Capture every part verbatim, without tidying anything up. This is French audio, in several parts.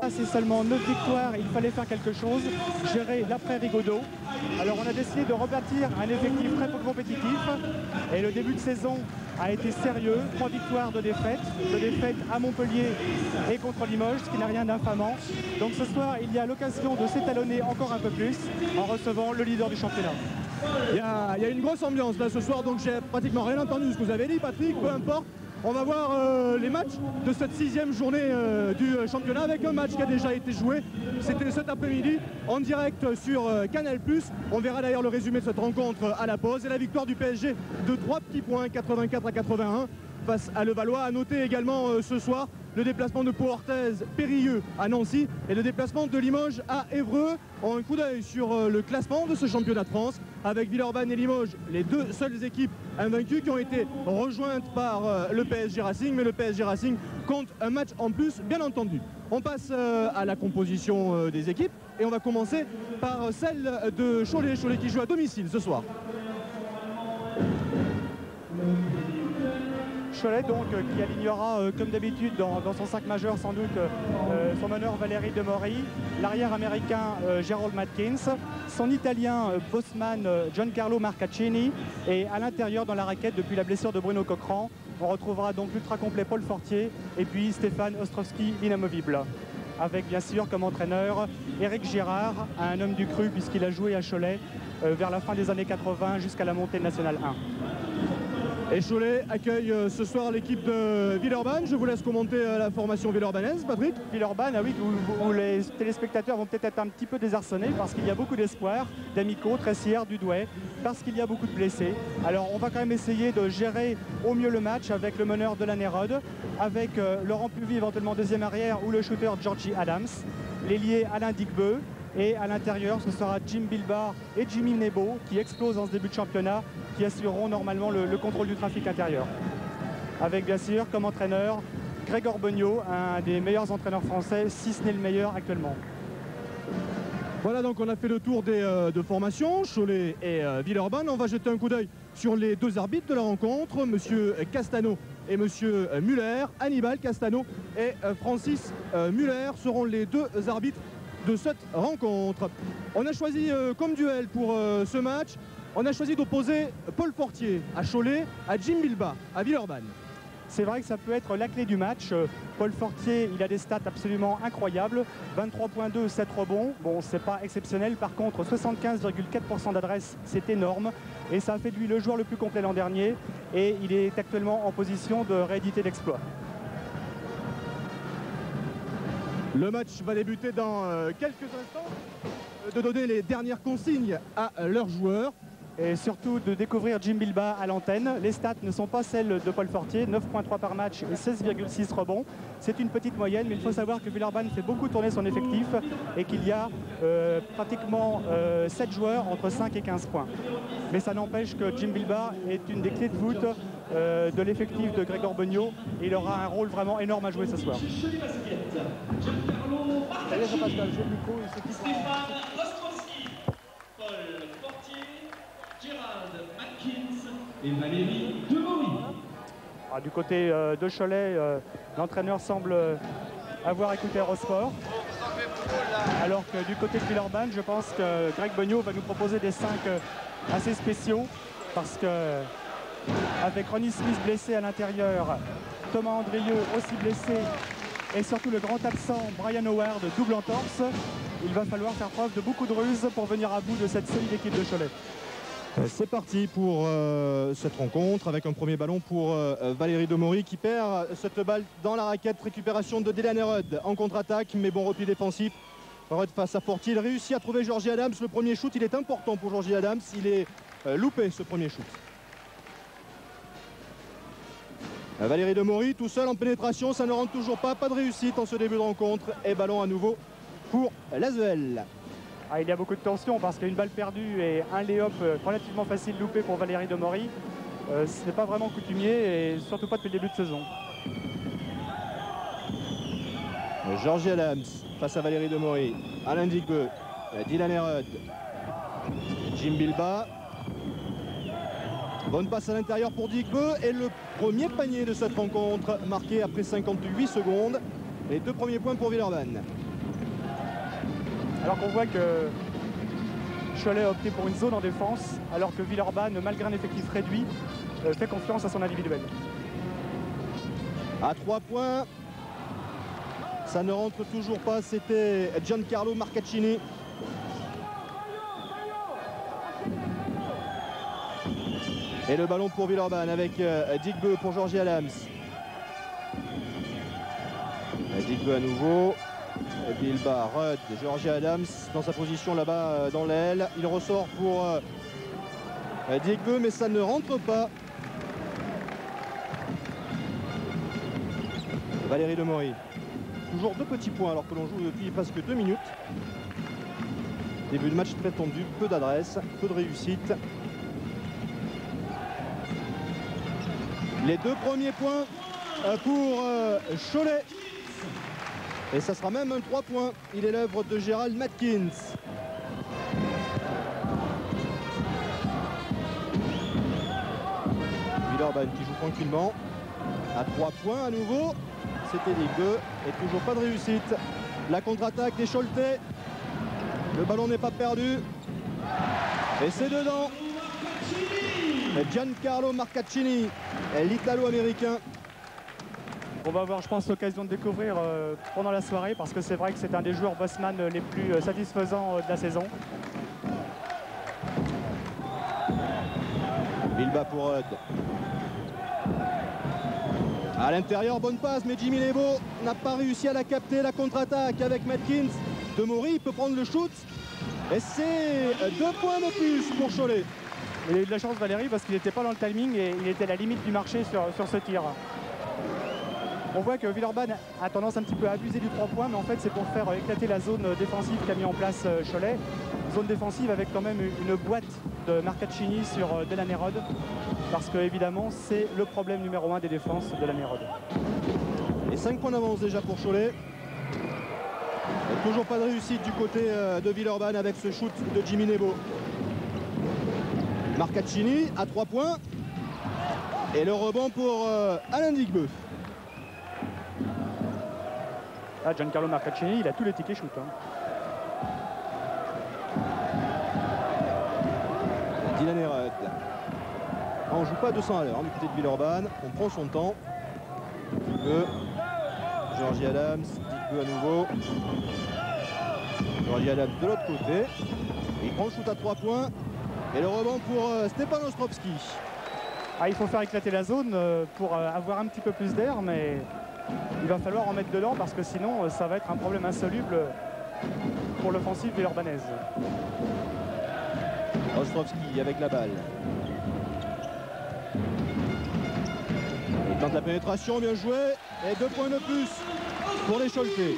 passer seulement neuf victoires, il fallait faire quelque chose, gérer l'après-Rigaudot. Alors on a décidé de rebâtir un effectif très peu compétitif et le début de saison a été sérieux, trois victoires de défaite, de défaite à Montpellier et contre Limoges, ce qui n'a rien d'infamant. Donc ce soir, il y a l'occasion de s'étalonner encore un peu plus en recevant le leader du championnat. Il y a, il y a une grosse ambiance là ce soir, donc j'ai pratiquement rien entendu de ce que vous avez dit, Patrick, peu importe. On va voir euh, les matchs de cette sixième journée euh, du championnat avec un match qui a déjà été joué. C'était cet après-midi en direct sur euh, Canal plus. On verra d'ailleurs le résumé de cette rencontre à la pause. Et la victoire du P S G de trois petits points, quatre-vingt-quatre à quatre-vingt-un face à Levallois. À noter également euh, ce soir le déplacement de Pau-Orthez Périlleux à Nancy et le déplacement de Limoges à Évreux. Un coup d'œil sur euh, le classement de ce championnat de France avec Villeurbanne et Limoges, les deux seules équipes invaincues qui ont été rejointes par euh, le P S G Racing, mais le P S G Racing compte un match en plus, bien entendu. On passe euh, à la composition euh, des équipes et on va commencer par celle de Cholet, Cholet qui joue à domicile ce soir. Cholet donc euh, qui alignera euh, comme d'habitude dans, dans son sac majeur sans doute euh, son meneur Valérie Demory, l'arrière américain euh, Gerald Matkins, son italien euh, Bosman euh, Giancarlo Marcaccini et à l'intérieur dans la raquette depuis la blessure de Bruno Coquerand, on retrouvera donc l'ultra complet Paul Fortier et puis Stéphane Ostrovski l'inamovible. Avec bien sûr comme entraîneur Éric Girard, un homme du cru puisqu'il a joué à Cholet euh, vers la fin des années quatre-vingt jusqu'à la montée de National un. Et Cholet accueille euh, ce soir l'équipe de Villeurbanne. Je vous laisse commenter euh, la formation villeurbanaise, Patrick. Villeurbanne, ah oui, où, où les téléspectateurs vont peut-être être un petit peu désarçonnés parce qu'il y a beaucoup d'espoir, d'amicaux, Tressières, Dudouais, parce qu'il y a beaucoup de blessés. Alors on va quand même essayer de gérer au mieux le match avec le meneur de la Nérode, avec euh, Laurent Puvy éventuellement deuxième arrière ou le shooter Georgie Adams, l'ailier Alain Digbeu. Et à l'intérieur, ce sera Jim Bilbard et Jimmy Nebo qui explosent en ce début de championnat, qui assureront normalement le, le contrôle du trafic intérieur. Avec bien sûr comme entraîneur Grégor Beugnot, un des meilleurs entraîneurs français, si ce n'est le meilleur actuellement. Voilà, donc on a fait le tour des euh, deux formations, Cholet et euh, Villeurbanne. On va jeter un coup d'œil sur les deux arbitres de la rencontre, Monsieur Castano et Monsieur Muller. Hannibal Castano et euh, Francis euh, Muller seront les deux arbitres de cette rencontre. On a choisi euh, comme duel pour euh, ce match, on a choisi d'opposer Paul Fortier à Cholet à Jim Bilbard à Villeurbanne. C'est vrai que ça peut être la clé du match. Paul Fortier, il a des stats absolument incroyables. vingt-trois virgule deux, sept rebonds. Bon, c'est pas exceptionnel. Par contre, soixante-quinze virgule quatre pour cent d'adresse, c'est énorme. Et ça a fait de lui le joueur le plus complet l'an dernier. Et il est actuellement en position de rééditer l'exploit. Le match va débuter dans euh, quelques instants, de donner les dernières consignes à euh, leurs joueurs. Et surtout de découvrir Jim Bilbard à l'antenne. Les stats ne sont pas celles de Paul Fortier, neuf virgule trois par match et seize virgule six rebonds. C'est une petite moyenne, mais il faut savoir que Villeurbanne fait beaucoup tourner son effectif et qu'il y a euh, pratiquement euh, sept joueurs entre cinq et quinze points. Mais ça n'empêche que Jim Bilbard est une des clés de voûte euh, de l'effectif de Grégor Beugnot et il aura un rôle vraiment énorme à jouer ce soir. Et Valérie Demory. Ah, du côté euh, de Cholet, euh, l'entraîneur semble euh, avoir écouté Eurosport. Alors que du côté de Villeurbanne, je pense que Greg Beugnot va nous proposer des cinq euh, assez spéciaux. Parce que avec Ronnie Smith blessé à l'intérieur, Thomas Andrieux aussi blessé et surtout le grand absent Brian Howard double entorse, il va falloir faire preuve de beaucoup de ruse pour venir à bout de cette solide équipe de Cholet. C'est parti pour euh, cette rencontre avec un premier ballon pour euh, Valérie Demory qui perd cette balle dans la raquette. Récupération de Dylan Rudd en contre-attaque, mais bon repli défensif. Rudd face à Fortier, il réussit à trouver Georgie Adams. Le premier shoot, il est important pour Georgie Adams. Il est euh, loupé ce premier shoot. Valérie Demory tout seul en pénétration, ça ne rentre toujours pas. Pas de réussite en ce début de rencontre. Et ballon à nouveau pour l'A S V L. Ah, il y a beaucoup de tension parce qu'il y a une balle perdue et un lay-up relativement facile loupé pour Valérie Demory. Euh, ce n'est pas vraiment coutumier et surtout pas depuis le début de saison. Georgie Adams face à Valérie Demory. Alain Digbeu, Dylan Rudd, Jim Bilbard. Bonne passe à l'intérieur pour Digbeu et le premier panier de cette rencontre marqué après cinquante-huit secondes. Les deux premiers points pour Villeurbanne. Alors qu'on voit que Cholet a opté pour une zone en défense, alors que Villeurbanne, malgré un effectif réduit, euh, fait confiance à son individuel. À trois points, ça ne rentre toujours pas, c'était Giancarlo Marcaccini. Et le ballon pour Villeurbanne avec euh, Digbeu pour Georgie Adams. Digbeu à nouveau. Bilba, Rudd, Georgie Adams dans sa position là-bas euh, dans l'aile. Il ressort pour euh, Digbeu, mais ça ne rentre pas. Valérie Demory. Toujours deux petits points alors que l'on joue depuis presque deux minutes. Début de match très tendu, peu d'adresse, peu de réussite. Les deux premiers points pour Cholet. Et ça sera même un trois points. Il est l'œuvre de Gérald Matkins. Villeurbanne qui joue tranquillement. À trois points à nouveau. C'était Ligue deux. Et toujours pas de réussite. La contre-attaque des Choletais. Le ballon n'est pas perdu. Et c'est dedans. Giancarlo Marcaccini, l'Italo-américain. On va avoir, je pense, l'occasion de découvrir euh, pendant la soirée, parce que c'est vrai que c'est un des joueurs Bosman les plus euh, satisfaisants euh, de la saison. Bilba pour Rudd. À l'intérieur, bonne passe, mais Jimmy Lebeau n'a pas réussi à la capter. La contre-attaque avec Matkins. Demory peut prendre le shoot. Et c'est deux points de plus pour Cholet. Il a eu de la chance, Valérie, parce qu'il n'était pas dans le timing et il était à la limite du marché sur, sur ce tir. On voit que Villeurbanne a tendance un petit peu à abuser du trois points, mais en fait c'est pour faire éclater la zone défensive qu'a mis en place Cholet. Zone défensive avec quand même une boîte de Marcaccini sur Delaney-Rod, parce que évidemment c'est le problème numéro un des défenses de Delaney-Rod. Et cinq points d'avance déjà pour Cholet. Et toujours pas de réussite du côté de Villeurbanne avec ce shoot de Jimmy Nebo. Marcaccini à trois points. Et le rebond pour euh, Alain Digbeu. Ah, Giancarlo Marcaccini, il a tous les tickets shoot. Hein. Dylan Rudd. On ne joue pas à deux cents à l'heure du côté de Villeurbanne. On prend son temps. Digbeu. Georgie Adams. Digbeu à nouveau. Georgie Adams de l'autre côté. Il prend le shoot à trois points. Et le rebond pour euh, Stepan Ostrowski. Ah, il faut faire éclater la zone euh, pour euh, avoir un petit peu plus d'air, mais il va falloir en mettre dedans parce que sinon euh, ça va être un problème insoluble pour l'offensive villeurbannaise. Ostrowski avec la balle. Il tente la pénétration, bien joué. Et deux points de plus pour les Choletais.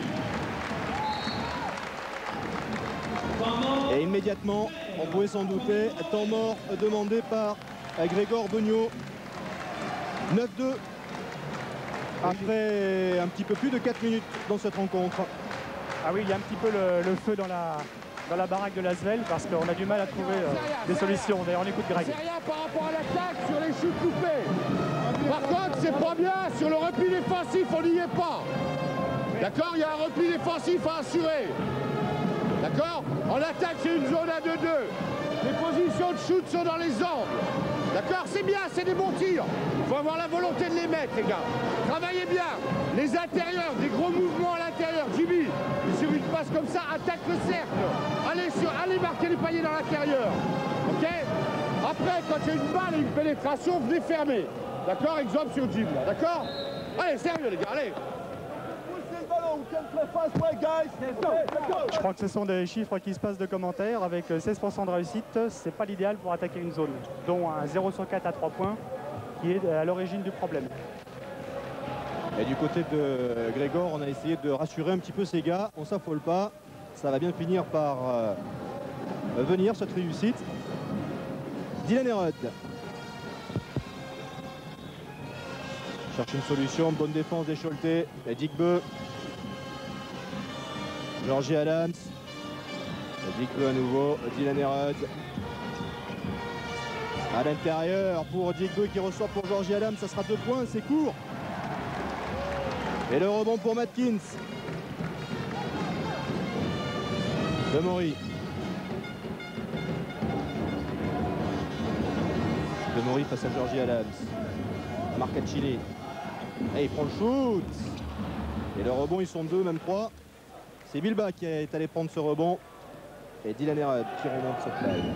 Et immédiatement, on pouvait s'en douter, temps mort demandé par Grégor Beugnot. neuf deux après un petit peu plus de quatre minutes dans cette rencontre. Ah oui, il y a un petit peu le, le feu dans la, dans la baraque de l'Asvel parce qu'on a du mal à trouver euh, des solutions. D'ailleurs, on écoute Greg. C'est rien par rapport à l'attaque sur les chutes coupées. Par contre, c'est pas bien. Sur le repli défensif, on n'y est pas. D'accord, il y a un repli défensif à assurer. D'accord? En attaque, c'est une zone à deux deux. Les positions de shoot sont dans les angles. D'accord? C'est bien, c'est des bons tirs. Il faut avoir la volonté de les mettre, les gars. Travaillez bien. Les intérieurs, des gros mouvements à l'intérieur. Jimmy, sur une passe comme ça, attaque le cercle. Allez, sur, allez marquer les paniers dans l'intérieur. OK? Après, quand il y a une balle et une pénétration, venez fermer. D'accord? Exemple sur Jim, là. D'accord? Allez, sérieux, les gars, allez. Je crois que ce sont des chiffres qui se passent de commentaires avec seize pour cent de réussite. C'est pas l'idéal pour attaquer une zone, dont un zéro sur quatre à trois points qui est à l'origine du problème. Et du côté de Grégor, on a essayé de rassurer un petit peu ces gars. On s'affole pas. Ça va bien finir par euh, venir cette réussite. Dylan Rudd cherche une solution. Bonne défense des Choletais. Digbeu. Georgie Adams. Digbeu à nouveau. Dylan Rudd. À l'intérieur pour Digbeu qui ressort pour Georgie Adams. Ça sera deux points, c'est court. Et le rebond pour Matkins. Demory. Demory face à Georgie Adams. Marcaccini. Et il prend le shoot. Et le rebond, ils sont deux, même trois. C'est Bilba qui est allé prendre ce rebond. Et Dylan Herod qui remonte cette balle.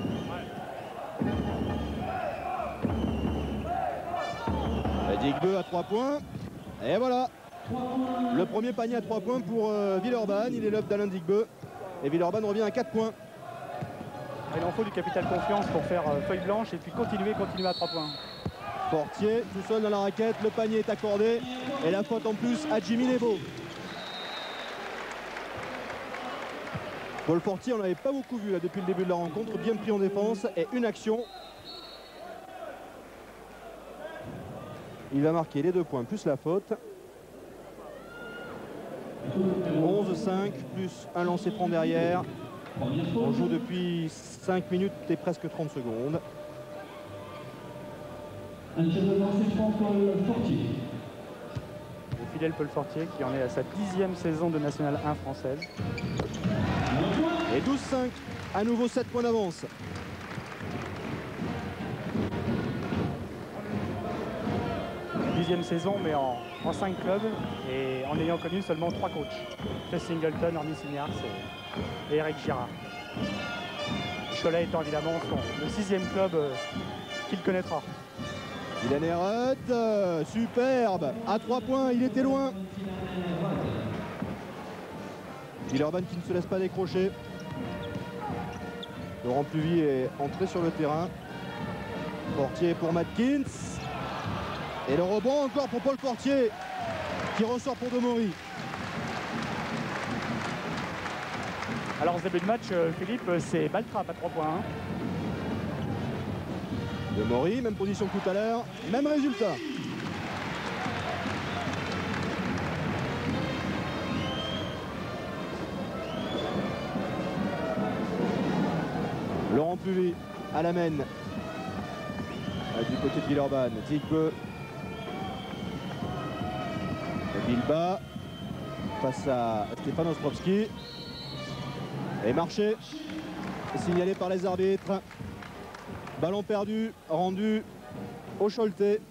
Digbe à trois points. Et voilà. Le premier panier à trois points pour euh, Villeurbanne. Il est l'œuvre d'Alain Digbe. Et Villeurbanne revient à quatre points. Il en faut du capital confiance pour faire euh, feuille blanche et puis continuer, continuer à trois points. Fortier tout seul dans la raquette. Le panier est accordé. Et la faute en plus à Jimmy Nebo. Paul Fortier, on n'avait pas beaucoup vu là depuis le début de la rencontre. Bien pris en défense et une action. Il va marquer les deux points plus la faute. onze cinq plus un lancer franc derrière. On joue depuis cinq minutes et presque trente secondes. Un tir de lancer franc pour le Fortier. Le fidèle Paul Fortier qui en est à sa dixième saison de National un française. Et douze cinq, à nouveau sept points d'avance. Dixième saison, mais en, en cinq clubs et en ayant connu seulement trois coachs. Chris Singleton, Orny Signars et, et Eric Girard. Cholet étant évidemment son, le sixième club euh, qu'il connaîtra. Dylan Herod, euh, superbe, à trois points, il était loin. Villeurbanne qui ne se laisse pas décrocher. Laurent Pluvy est entré sur le terrain. Fortier pour Matkins. Et le rebond encore pour Paul Fortier qui ressort pour Demory. Alors ce début de match, euh, Philippe, c'est balle trappe à trois points. Hein. Demory, même position que tout à l'heure, même résultat. Laurent Pluvy à la mène. Du côté de Villeurbanne, Digbe. Bilba face à Stéphane Ostrovski. Et marché signalé par les arbitres. Ballon perdu, rendu au Choletais.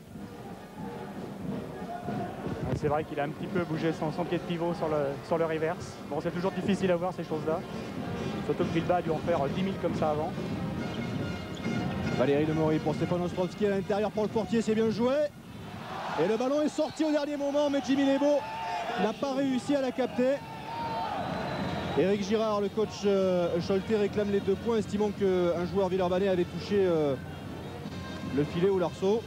C'est vrai qu'il a un petit peu bougé son, son pied de pivot sur le, sur le reverse. Bon, c'est toujours difficile à voir ces choses-là. Surtout que Bilba a dû en faire dix mille comme ça avant. Valérie Demory pour Stéphane Ostrovski à l'intérieur pour le Fortier, c'est bien joué. Et le ballon est sorti au dernier moment, mais Jimmy Nebo n'a pas réussi à la capter. Éric Girard, le coach euh, Choletais, réclame les deux points, estimant qu'un joueur villeurbanais avait touché euh, le filet ou l'arceau.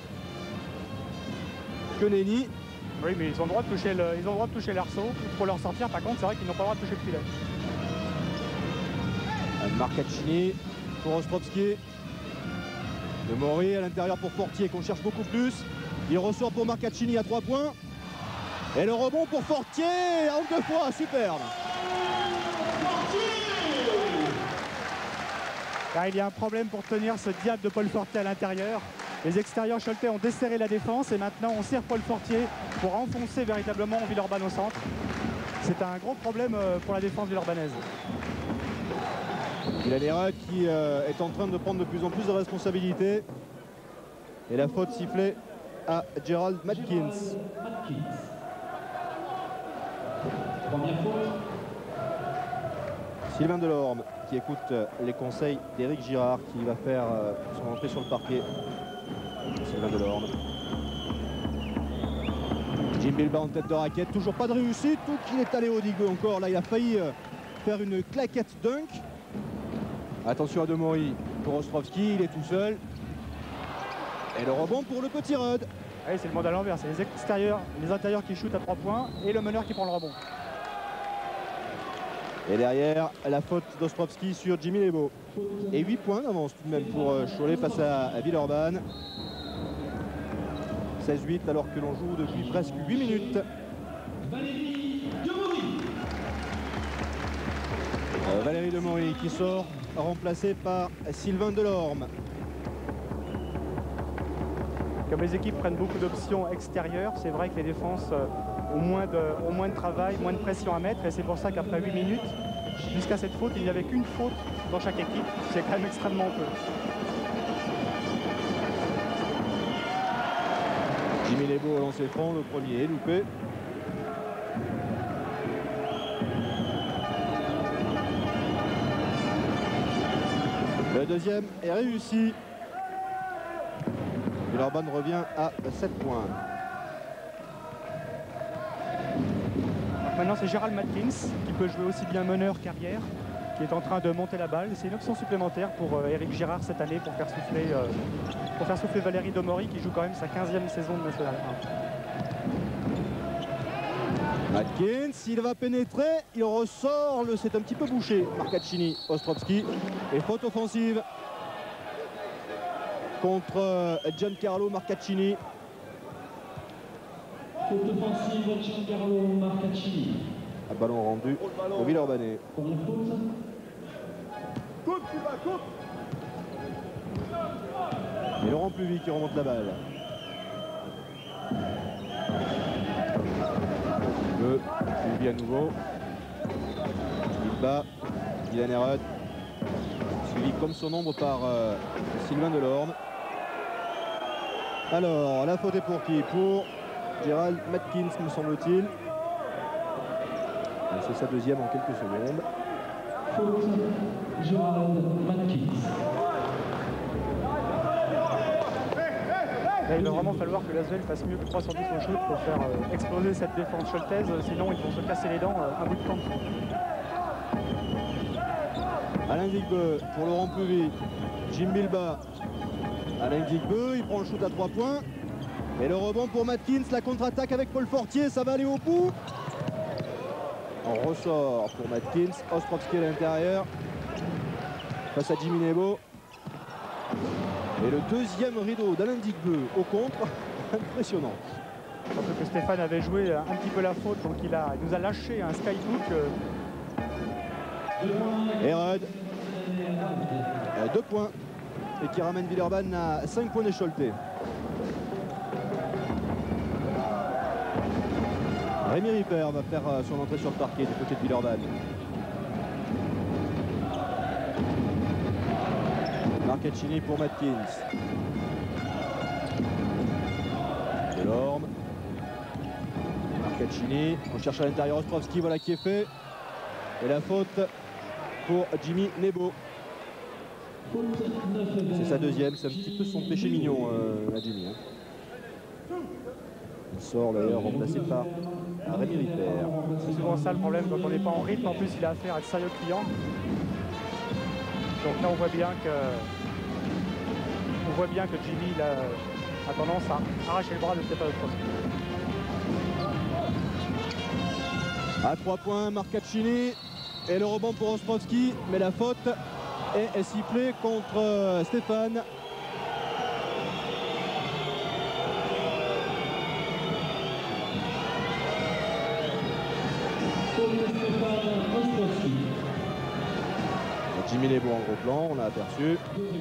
Que nenni. Oui, mais ils ont le droit de toucher le, ils ont le droit de toucher l'arceau. Pour leur sortir, par contre, c'est vrai qu'ils n'ont pas le droit de toucher le filet. Marcaccini pour Ostrovski. Demory à l'intérieur pour Fortier qu'on cherche beaucoup plus. Il ressort pour Marcaccini à trois points. Et le rebond pour Fortier en deux fois, superbe. Là, il y a un problème pour tenir ce diable de Paul Fortier à l'intérieur. Les extérieurs Choletais ont desserré la défense et maintenant on serre Paul Fortier pour enfoncer véritablement Villeurbanne au centre. C'est un gros problème pour la défense villeurbanaise. Dylan Herod qui euh, est en train de prendre de plus en plus de responsabilités. Et la faute sifflée à Gerald Matkins. Première faute. Sylvain Delorme qui écoute les conseils d'Éric Girard qui va faire euh, son entrée sur le parquet. Sylvain Delorme. Jim Bilba en tête de raquette, toujours pas de réussite, tout qu'il est allé au Digbe encore. Là il a failli euh, faire une claquette dunk. Attention à Demory pour Ostrovski, il est tout seul. Et le rebond pour le petit Rod. Oui, c'est le monde à l'envers, c'est les extérieurs, les intérieurs qui shootent à trois points et le meneur qui prend le rebond. Et derrière, la faute d'Ostrovski sur Jimmy Nebo. Et huit points d'avance tout de même pour euh, Cholet face à, à Villeurbanne. seize huit alors que l'on joue depuis presque huit minutes. Valérie Demory. Euh, Valérie Demory qui sort, remplacé par Sylvain Delorme. Comme les équipes prennent beaucoup d'options extérieures, c'est vrai que les défenses ont moins, de, ont moins de travail, moins de pression à mettre. Et c'est pour ça qu'après huit minutes, Jusqu'à cette faute, il n'y avait qu'une faute dans chaque équipe. C'est quand même extrêmement peu. Jimmy Lebo au lancer franc, le premier est loupé. Le deuxième est réussi. Villeurbanne revient à sept points. Maintenant, c'est Gérald Matkins qui peut jouer aussi bien meneur qu'arrière, qui est en train de monter la balle. C'est une option supplémentaire pour euh, Éric Girard cette année pour faire souffler, euh, pour faire souffler Valérie Domori qui joue quand même sa quinzième saison de National un. Matkins, il va pénétrer, il ressort, le c'est un petit peu bouché. Marcaccini, Ostrovski et faute offensive contre Giancarlo Marcaccini. Faute offensive, Giancarlo Marcaccini. Un ballon rendu au Villeurbanais. Première faute. Et Laurent Pluvy qui remonte la balle. Le Pluvy à nouveau. Il bat Dylan Herod, suivi comme son ombre par euh, Sylvain Delorme. Alors, la faute est pour qui? Pour Gérald Matkins, me semble-t-il. C'est sa deuxième en quelques secondes. Faute, Gérald Matkins. Là, il va vraiment falloir que l'Asvel fasse mieux que trois sur dix au shoot pour faire euh, exploser cette défense choltaise, sinon ils vont se casser les dents euh, un bout de temps. Alain Digbeu pour Laurent Pluvy. Jim Bilba. Alain Digbeu, il prend le shoot à trois points. Et le rebond pour Matkins, la contre-attaque avec Paul Fortier, ça va aller au bout. On ressort pour Matkins, Ostrovski à l'intérieur. Face à Jimmy Nebo. Et le deuxième rideau d'Alain Digbeu au contre. Impressionnant. Surtout que Stéphane avait joué un petit peu la faute, donc il, a, il nous a lâché un skyhook. Euh, Herod, euh, deux points. Et qui ramène Villeurbanne à cinq points d'écholté. Rémi Ripper va faire euh, son entrée sur le parquet du côté de Villeurbanne. Marcaccini pour Matkins. Delorme. Marcaccini. On cherche à l'intérieur Ostrovski, voilà qui est fait. Et la faute pour Jimmy Nebo. C'est sa deuxième, c'est un petit peu son péché mignon euh, à Jimmy. Hein. Il sort d'ailleurs remplacé par Rémi Ripper. C'est souvent ça le problème quand on n'est pas en rythme. En plus, il a affaire à de sérieux clients. Donc là, on voit bien que, on voit bien que Jimmy il a, a tendance à arracher le bras de Stéphane Ostrovski. À trois points, Marcaccini. Et le rebond pour Ostrovski, mais la faute est, est sifflée contre euh, Stéphane. Jimmy Nebo en gros plan, on l'a aperçu.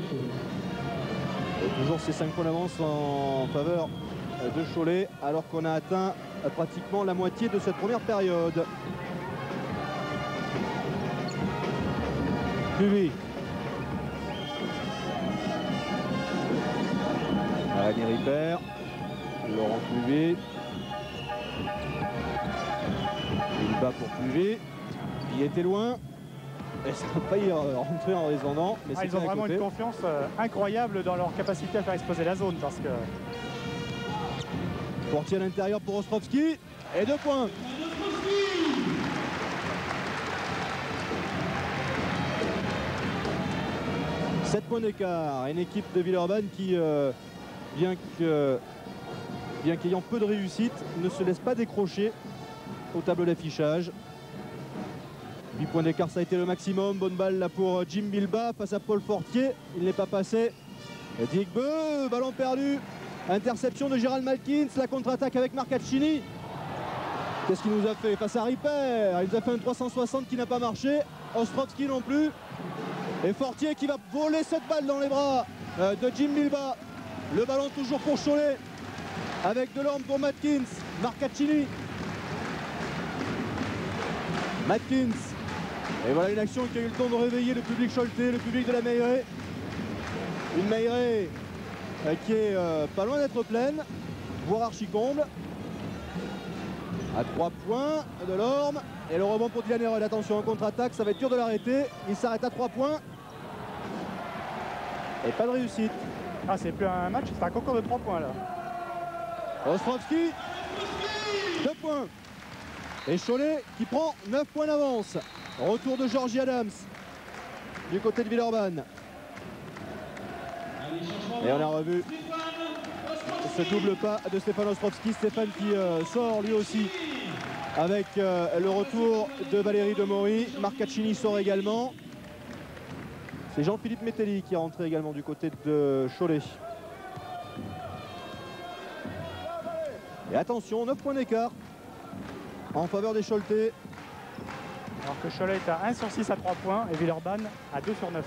Et toujours ces cinq points d'avance en faveur de Cholet, alors qu'on a atteint pratiquement la moitié de cette première période. Pluvy. Rémi Ripper. Laurent Pluvy. Il bat pour Pluvy. Il était loin. Et ça n'a pas y rentrer en raisonnant. Mais ah, ils ont vraiment une confiance euh, incroyable dans leur capacité à faire exploser la zone. Parce que... Portier à l'intérieur pour Ostrovski. Et deux points. sept points d'écart. Une équipe de Villeurbanne qui, euh, bien que, bien qu'ayant peu de réussite, ne se laisse pas décrocher au tableau d'affichage. huit points d'écart, ça a été le maximum. Bonne balle là pour Jim Bilba face à Paul Fortier. Il n'est pas passé. Digbeu, ballon perdu. Interception de Gérald Matkins. La contre-attaque avec Marcaccini. Qu'est-ce qu'il nous a fait face à Ripper? Il nous a fait un trois cent soixante qui n'a pas marché. Ostrovski non plus. Et Fortier qui va voler cette balle dans les bras euh, de Jim Bilba. Le ballon toujours pour Cholet. Avec Delorme pour Matkins. Marcaccini. Matkins. Et voilà une action qui a eu le temps de réveiller le public choletais, le public de la Meilleraie. Une Meilleraie euh, qui est euh, pas loin d'être pleine, voire archi comble. À trois points de Lorme. Et le rebond pour Dylan Herod. Attention, en contre-attaque, ça va être dur de l'arrêter. Il s'arrête à trois points. Et pas de réussite. Ah, c'est plus un match, c'est un concours de trois points là. Ostrovski, deux points. Et Cholet qui prend neuf points d'avance. Retour de Georgie Adams du côté de Villeurbanne. Et on a revu ce double pas de Stéphane Ostrovski. Stéphane qui euh, sort lui aussi avec euh, le retour de Valérie Demory. Marcaccini sort également. C'est Jean-Philippe Metelli qui est rentré également du côté de Cholet. Et attention, neuf points d'écart en faveur des Choletais. Alors que Cholet est à un sur six à trois points et Villeurbanne à deux sur neuf.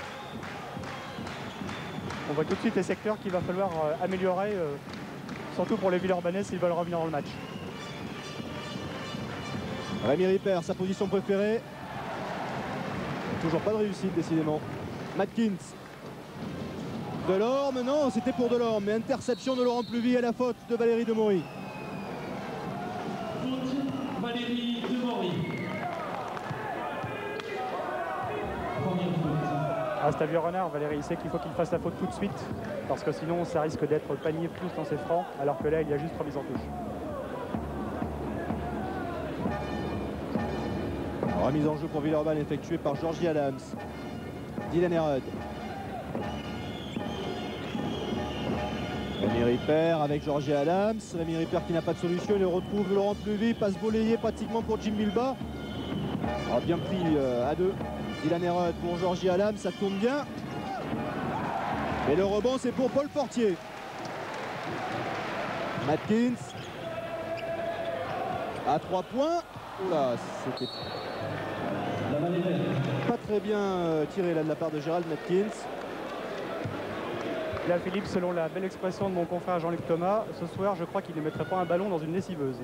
On voit tout de suite les secteurs qu'il va falloir euh, améliorer, euh, surtout pour les Villeurbanais s'ils veulent revenir dans le match. Rémi Ripper, sa position préférée. Toujours pas de réussite décidément. Matkins. Delorme, non, c'était pour Delorme, mais interception de Laurent Pluvy à la faute de Valérie Demory. Valérie Demory. Première faute. Ah, c'est un vieux renard, Valérie, il sait qu'il faut qu'il fasse la faute tout de suite, parce que sinon ça risque d'être panier plus dans ses francs, alors que là il y a juste remise en touche. Remise en jeu pour Villeurbanne effectuée par Georgie Adams. Dylan Herod. Rémi Ripper avec Georgie Adams. Rémi Ripper qui n'a pas de solution. Il retrouve Laurent Pluvy. Passe volleyée pratiquement pour Jim Bilba. Alors bien pris euh, à deux. Dylan Herod pour Georgie Adams. Ça tourne bien. Et le rebond c'est pour Paul Fortier. Matkins. À trois points. Oula, c'était pas très bien euh, tiré là de la part de Gérald Matkins. Là, Philippe, selon la belle expression de mon confrère Jean-Luc Thomas, ce soir, je crois qu'il ne mettrait pas un ballon dans une lessiveuse.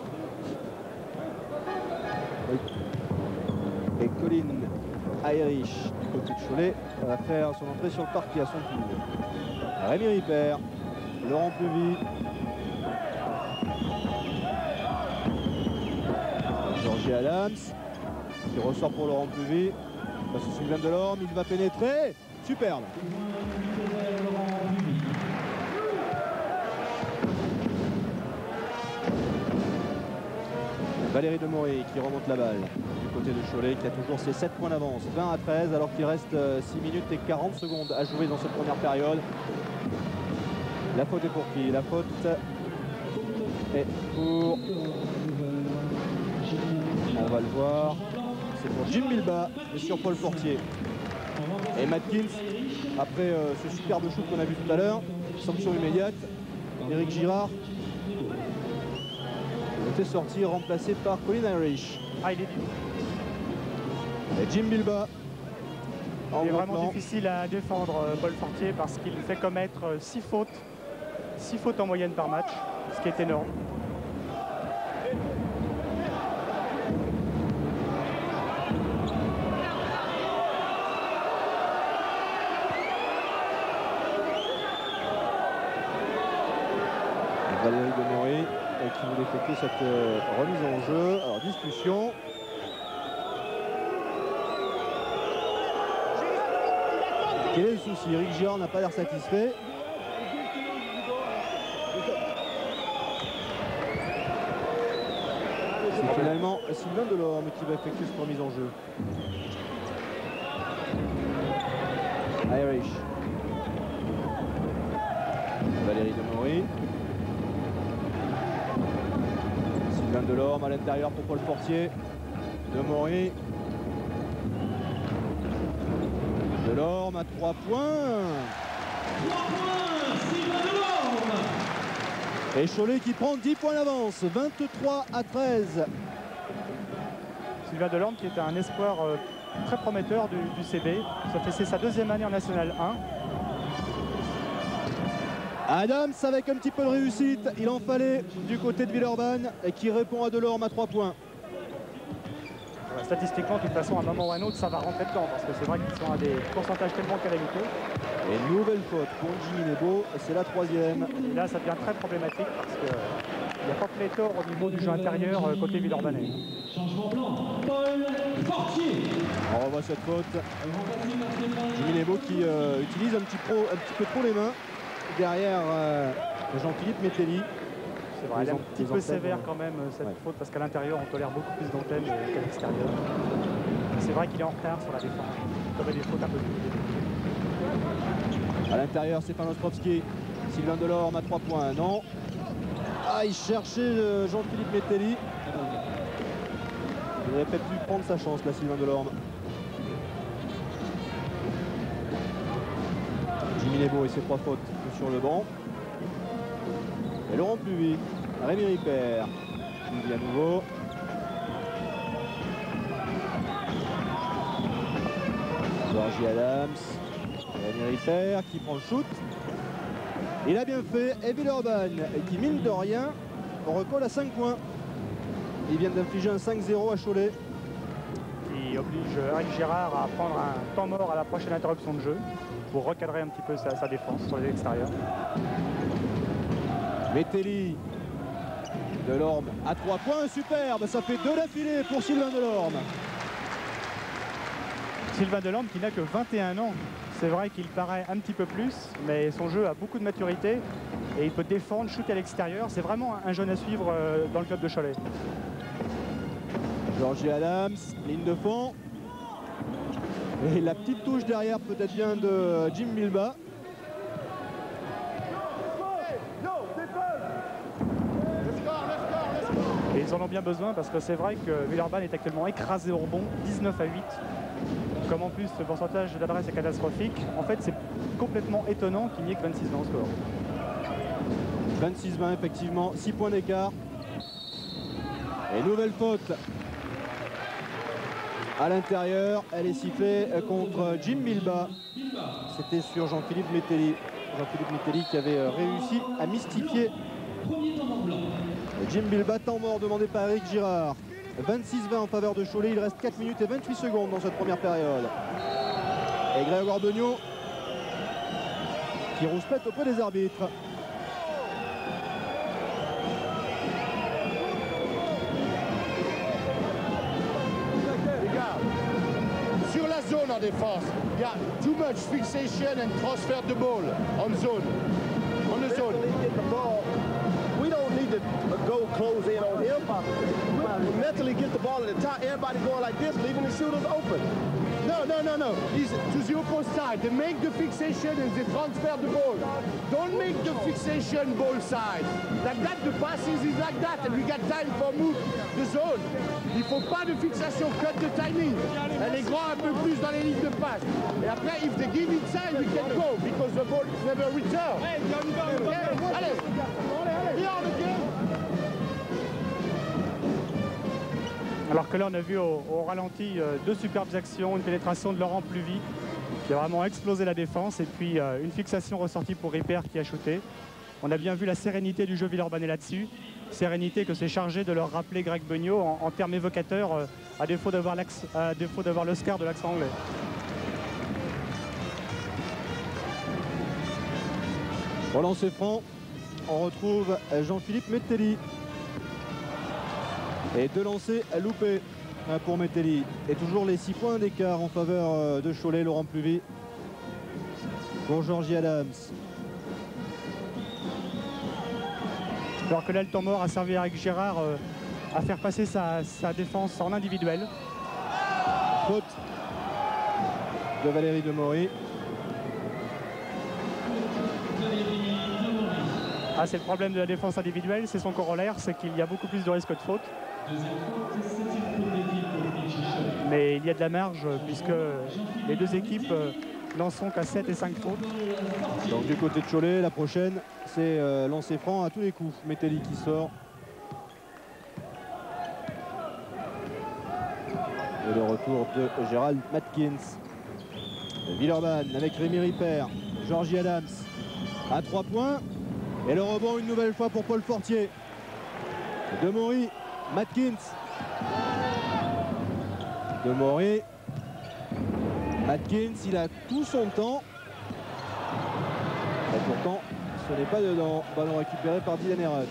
Et Colin Irish du côté de Cholet va faire son entrée sur le parquet à son tour. Rémi Ripper, Laurent Pluvy, Georgie Adams qui ressort pour Laurent Pluvy. Passe sous Sylvain Delorme, il va pénétrer. Superbe. Valérie Demory qui remonte la balle du côté de Cholet qui a toujours ses sept points d'avance, vingt à treize alors qu'il reste six minutes et quarante secondes à jouer dans cette première période. La faute est pour qui? La faute est pour... On va le voir. C'est pour Jim Bilba et sur Paul Fortier. Et Matkins, après euh, ce superbe shoot qu'on a vu tout à l'heure, sanction immédiate. Éric Girard était sorti, remplacé par Colin Irish. Ah, il est dur. Et Jim Bilba. Il est vraiment difficile à défendre, euh, Paul Fortier, parce qu'il fait commettre six fautes, six fautes en moyenne par match, ce qui est énorme. Valérie Demory qui voulait effectuer cette euh, remise en jeu. Alors discussion. Quel est le souci? Eric Girard n'a pas l'air satisfait. C'est finalement Sylvain Delorme qui va effectuer cette remise en jeu. Irish. Valérie Demory. Sylvain Delorme à l'intérieur pour Paul Fortier. Demory. Delorme à trois points. trois points, Sylvain Delorme. Et Cholet qui prend dix points d'avance, vingt-trois à treize. Sylvain Delorme qui est un espoir euh, très prometteur du, du C B. Ça fait c'est sa deuxième année en National un. Adams avec un petit peu de réussite, il en fallait du côté de Villeurbanne et qui répond à Delorme à trois points. Ouais, statistiquement, de toute façon, à un moment ou à un autre, ça va rentrer dedans, parce que c'est vrai qu'ils sont à des pourcentages tellement calamiteux. Et nouvelle faute pour Jimmy Nebo, c'est la troisième. Et là, ça devient très problématique, parce qu'il n'y a pas pléthore au niveau du jeu intérieur euh, côté Villeurbanais. Changement plan. Paul Fortier. On revoit cette faute. Jimmy Nebo qui euh, utilise un petit, pro, un petit peu trop les mains derrière euh, Jean-Philippe Metelli. C'est vrai, elle est un petit peu sévère ouais. quand même cette Ouais. faute, parce qu'à l'intérieur, on tolère beaucoup plus d'antennes qu'à l'extérieur. C'est vrai qu'il est en retard sur la défense. Il commet des fautes un peu plus. À l'intérieur, Stéphane Ostrovski. Sylvain Delorme à trois points. Non. Ah, il cherchait euh, Jean-Philippe Metelli. Il aurait peut-être dû prendre sa chance là, Sylvain Delorme. Jimmy Nebo et ses trois fautes sur le banc. Et Laurent Pluvy, Rémi Ripert. Il à nouveau. Georgie Adams. Rémi Ripert qui prend le shoot. Il a bien fait. Et Villeurbanne qui, mine de rien, recolle à cinq points. Il vient d'infliger un cinq zéro à Cholet. Qui oblige Eric Girard à prendre un temps mort à la prochaine interruption de jeu pour recadrer un petit peu sa, sa défense sur les extérieurs. Metelli. Delorme à trois points. Superbe. Ça fait deux d'affilée pour Sylvain Delorme. Sylvain Delorme qui n'a que vingt et un ans. C'est vrai qu'il paraît un petit peu plus, mais son jeu a beaucoup de maturité et il peut défendre, shooter à l'extérieur. C'est vraiment un jeune à suivre euh, dans le club de Cholet. Georgie Adams, ligne de fond. Et la petite touche derrière peut-être bien de Jim Bilba. Et ils en ont bien besoin parce que c'est vrai que Villeurbanne est actuellement écrasé au rebond, dix-neuf à huit. Comme en plus le pourcentage d'adresse est catastrophique, en fait c'est complètement étonnant qu'il n'y ait que vingt-six vingt au score. vingt-six vingt effectivement, six points d'écart. Et nouvelle faute à l'intérieur, elle est sifflée contre Jim Bilba. C'était sur Jean-Philippe Metelli. Jean-Philippe Metelli qui avait réussi à mystifier Jim Bilba. Temps mort demandé par Eric Girard. vingt-six vingt en faveur de Cholet. Il reste quatre minutes et vingt-huit secondes dans cette première période. Et Grégoire Dognaud qui rouspète auprès des arbitres. Sur la zone en défense, il y a too much fixation and transfer the ball on zone. On the zone. We don't need to go close in on him. We mentally get the ball at the top. Everybody going like this, leaving the shooters open. No, no, no, no. He's to the opposite side. They make the fixation and they transfer the ball. Don't make the fixation ball side. Like that, the passes is like that, and we got time for move the zone. Il faut pas de fixation, cut the timing. Elle est grand un peu plus dans les lignes de passe. Et après, if they give inside, we can go because the ball is never returned. Yeah, allez, beyond the game. Alors que là on a vu au, au ralenti euh, deux superbes actions, une pénétration de Laurent Pluvy qui a vraiment explosé la défense et puis euh, une fixation ressortie pour Ripert qui a shooté. On a bien vu la sérénité du jeu Villeurbanais là-dessus. Sérénité que c'est chargé de leur rappeler Greg Beugnot en, en termes évocateurs euh, à défaut d'avoir l'Oscar de l'accent anglais. Au lancer franc, on retrouve Jean-Philippe Metelli. Et deux lancers loupés pour Metelli. Et toujours les six points d'écart en faveur de Cholet. Laurent Pluvy pour Georgie Adams. Alors que là le temps mort a servi à Eric Girard euh, à faire passer sa, sa défense en individuel. Faute de Valérie Demory. Ah, c'est le problème de la défense individuelle, c'est son corollaire, c'est qu'il y a beaucoup plus de risques de faute. Mais il y a de la marge puisque les deux équipes n'en sont qu'à sept et cinq fautes. Donc du côté de Cholet, la prochaine, c'est euh, lancer franc à tous les coups. Metelli qui sort. Et le retour de Gérald Matkins. Villeurbanne avec Rémi Ripert. Georgie Adams à trois points. Et le rebond une nouvelle fois pour Paul Fortier. Demory, Matkins. De Maury. Atkins, il a tout son temps. Et pourtant, ce n'est pas dedans. Ballon récupéré par Dylan Herod.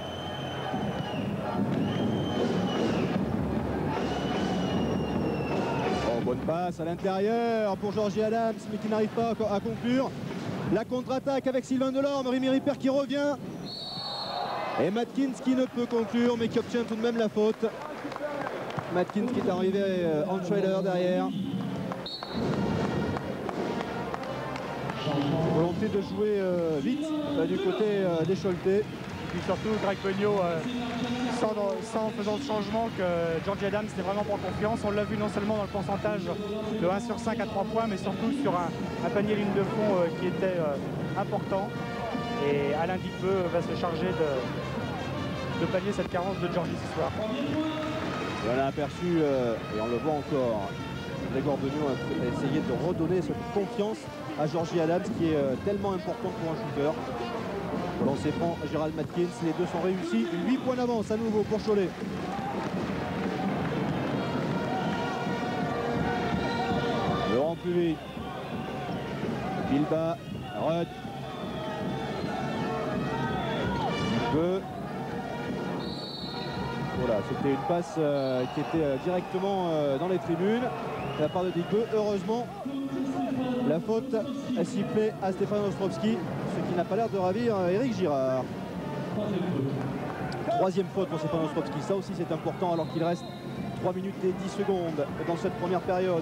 Oh, bonne passe à l'intérieur pour Georgie Adams, mais qui n'arrive pas à conclure. La contre-attaque avec Sylvain Delorme, Rémi Ripper qui revient. Et Matkins qui ne peut conclure, mais qui obtient tout de même la faute. Matkins qui est arrivé en trailer derrière. Volonté de jouer euh, vite euh, du côté euh, des Choletais. Et puis surtout Greg Beugnot, euh, sans, sans faisant de changement, que Georgie Adams était vraiment pour confiance. On l'a vu non seulement dans le pourcentage de un sur cinq à trois points, mais surtout sur un, un panier ligne de fond euh, qui était euh, important. Et Alain Dickbeu va se charger de, de pallier cette carence de Georgie ce soir. Et on a aperçu, euh, et on le voit encore, Grégoire Beugnot a essayé de redonner cette confiance à Georgie Adams qui est euh, tellement important pour un shooter. Au lancer franc, Gérald Matkins, les deux sont réussis. huit points d'avance à nouveau pour Cholet. Laurent plus vite. Bilba, Rudd. Peu. Voilà, c'était une passe euh, qui était euh, directement euh, dans les tribunes de la part de Dickbeu. Heureusement, la faute a sifflé à Stéphane Ostrowski, ce qui n'a pas l'air de ravir Éric Girard. Troisième faute pour Stéphane Ostrowski, ça aussi c'est important alors qu'il reste trois minutes et dix secondes dans cette première période.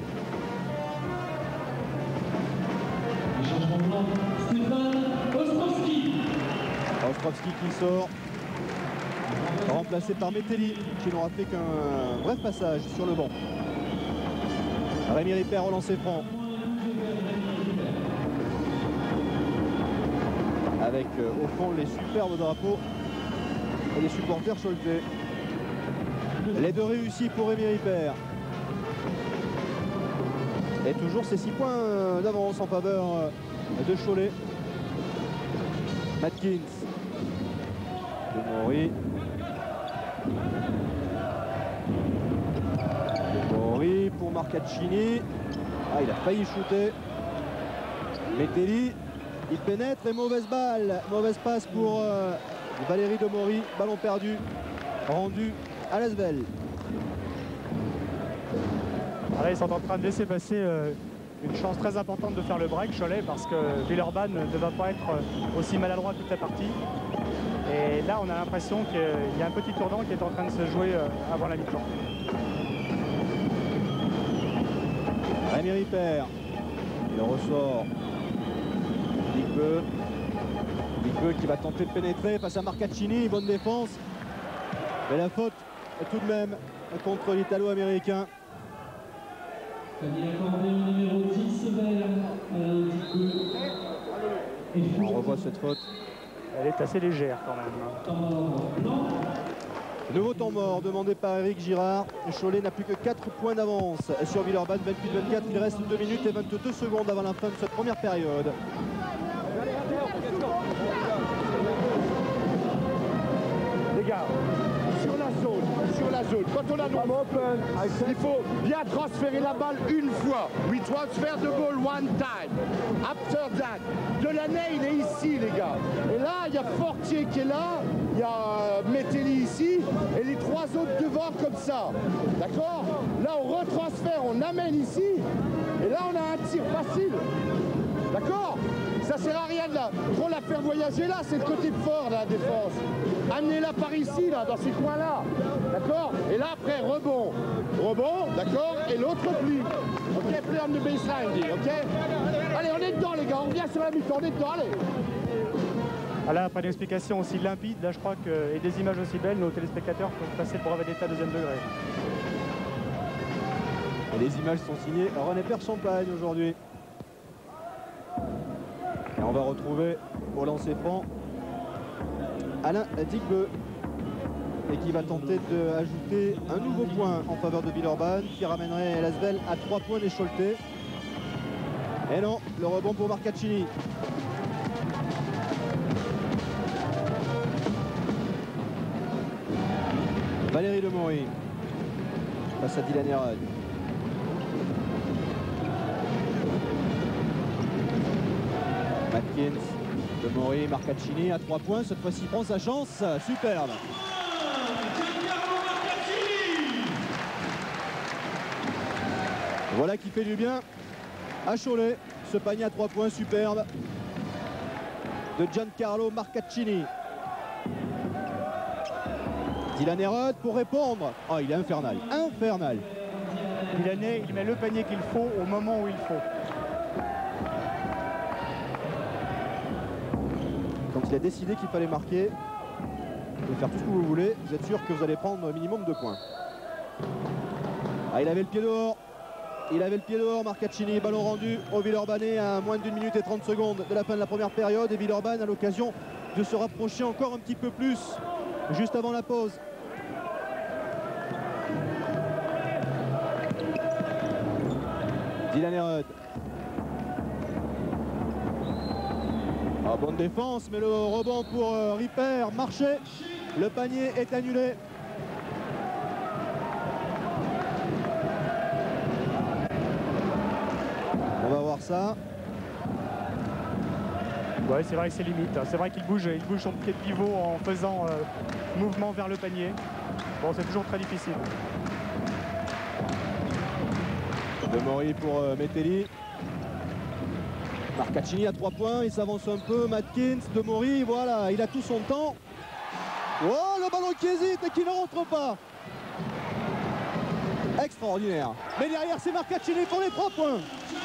Ostrowski qui sort, remplacé par Metelli, qui n'aura fait qu'un bref passage sur le banc. Rémi Ripper au lancer franc. Avec euh, au fond les superbes drapeaux et les supporters choletais. Les deux réussis pour Rémi Ripper. Et toujours ces six points euh, d'avance en faveur euh, de Cholet. Matkins. De Maury. De Maury pour Marcaccini. Ah, il a failli shooter. Metelli. Il pénètre et mauvaise balle. Mauvaise passe pour euh, Valérie De Maury. Ballon perdu. Rendu à l'Asvel. Là, ils sont en train de laisser passer euh, une chance très importante de faire le break, Cholet, parce que Villeurbanne ne va pas être aussi maladroit toute la partie. Et là, on a l'impression qu'il y a un petit tournant qui est en train de se jouer euh, avant la mi-temps. Rémi Ripper. Il ressort. Dickbeu. Dickbeu qui va tenter de pénétrer face à Marcaccini. Bonne défense. Mais la faute tout de même contre l'Italo-Américain. On revoit cette faute. Elle est assez légère quand même. Nouveau temps mort demandé par Éric Girard. Cholet n'a plus que quatre points d'avance sur Villeurbanne. vingt-huit vingt-quatre, il reste deux minutes et vingt-deux secondes avant la fin de cette première période. Les gars, sur la zone, sur la zone, quand on a nos... il faut bien transférer la balle une fois. We transfer the ball one time. After that, Delaney, il est ici, les gars. Et là, il y a Fortier qui est là, il y a euh, Metelli ici, et les trois autres devant comme ça. D'accord? Là, on retransfère, on amène ici, et là, on a un tir facile. D'accord? Ça sert à rien de la, trop la faire voyager là, c'est le côté fort de la défense. Amenez-la par ici, là, dans ces coins-là. D'accord? Et là, après, rebond. Rebond, d'accord? Et l'autre pli. Ok, play on the baseline, dit, ok? Allez, on est dedans, les gars, on revient sur la mi-temps, on est dedans, allez. Là, après une explication aussi limpide, là, je crois que, et des images aussi belles, nos téléspectateurs peuvent passer pour brevet d'état deuxième degré. Et les images sont signées René Père Champagne aujourd'hui. Et on va retrouver au lancer franc Alain Dickbeu et qui va tenter d'ajouter un nouveau point en faveur de Villeurbanne qui ramènerait l'Asvel à trois points des Choletais. Et non, le rebond pour Marcaccini. Valérie De Maury face à Dylan Herod. Watkins, De Mori, Marcaccini à trois points. Cette fois-ci prend sa chance. Superbe. Voilà qui fait du bien à Cholet. Ce panier à trois points superbe de Giancarlo Marcaccini. Dylan Herod pour répondre. Oh, il est infernal. Infernal. Dylan, il met le panier qu'il faut au moment où il faut. Quand il a décidé qu'il fallait marquer, vous pouvez faire tout ce que vous voulez, vous êtes sûr que vous allez prendre minimum deux points. Ah, il avait le pied dehors. Il avait le pied dehors, Marcaccini, ballon rendu au Villeurbanais à moins d'une minute et trente secondes de la fin de la première période. Et Villeurbanne a l'occasion de se rapprocher encore un petit peu plus juste avant la pause. Dylan Herod. Ah, bonne défense, mais le rebond pour euh, Ripper marchait. Le panier est annulé. On va voir ça. Ouais, c'est vrai que c'est limite. C'est vrai qu'il bouge, il bouge son pied de pivot en faisant euh, mouvement vers le panier. Bon, c'est toujours très difficile. De Mori pour euh, Metelli. Marcaccini à trois points, il s'avance un peu. Watkins, De Mori, voilà, il a tout son temps. Oh, le ballon qui hésite et qui ne rentre pas. Extraordinaire. Mais derrière, c'est Marcaccini pour les trois points.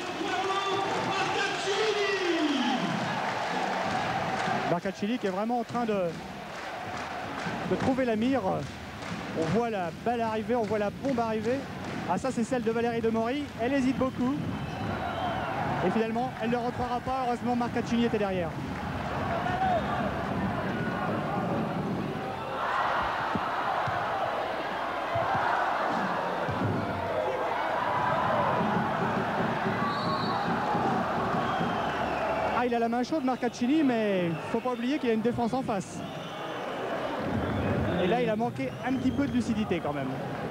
Marcaccini qui est vraiment en train de, de trouver la mire. On voit la balle arriver, on voit la bombe arriver. Ah, ça c'est celle de Valérie De Mori. Elle hésite beaucoup. Et finalement, elle ne rentrera pas. Heureusement, Marcaccini était derrière. Ah, il a la main chaude, Marcaccini, mais il ne faut pas oublier qu'il y a une défense en face. Et là, il a manqué un petit peu de lucidité quand même.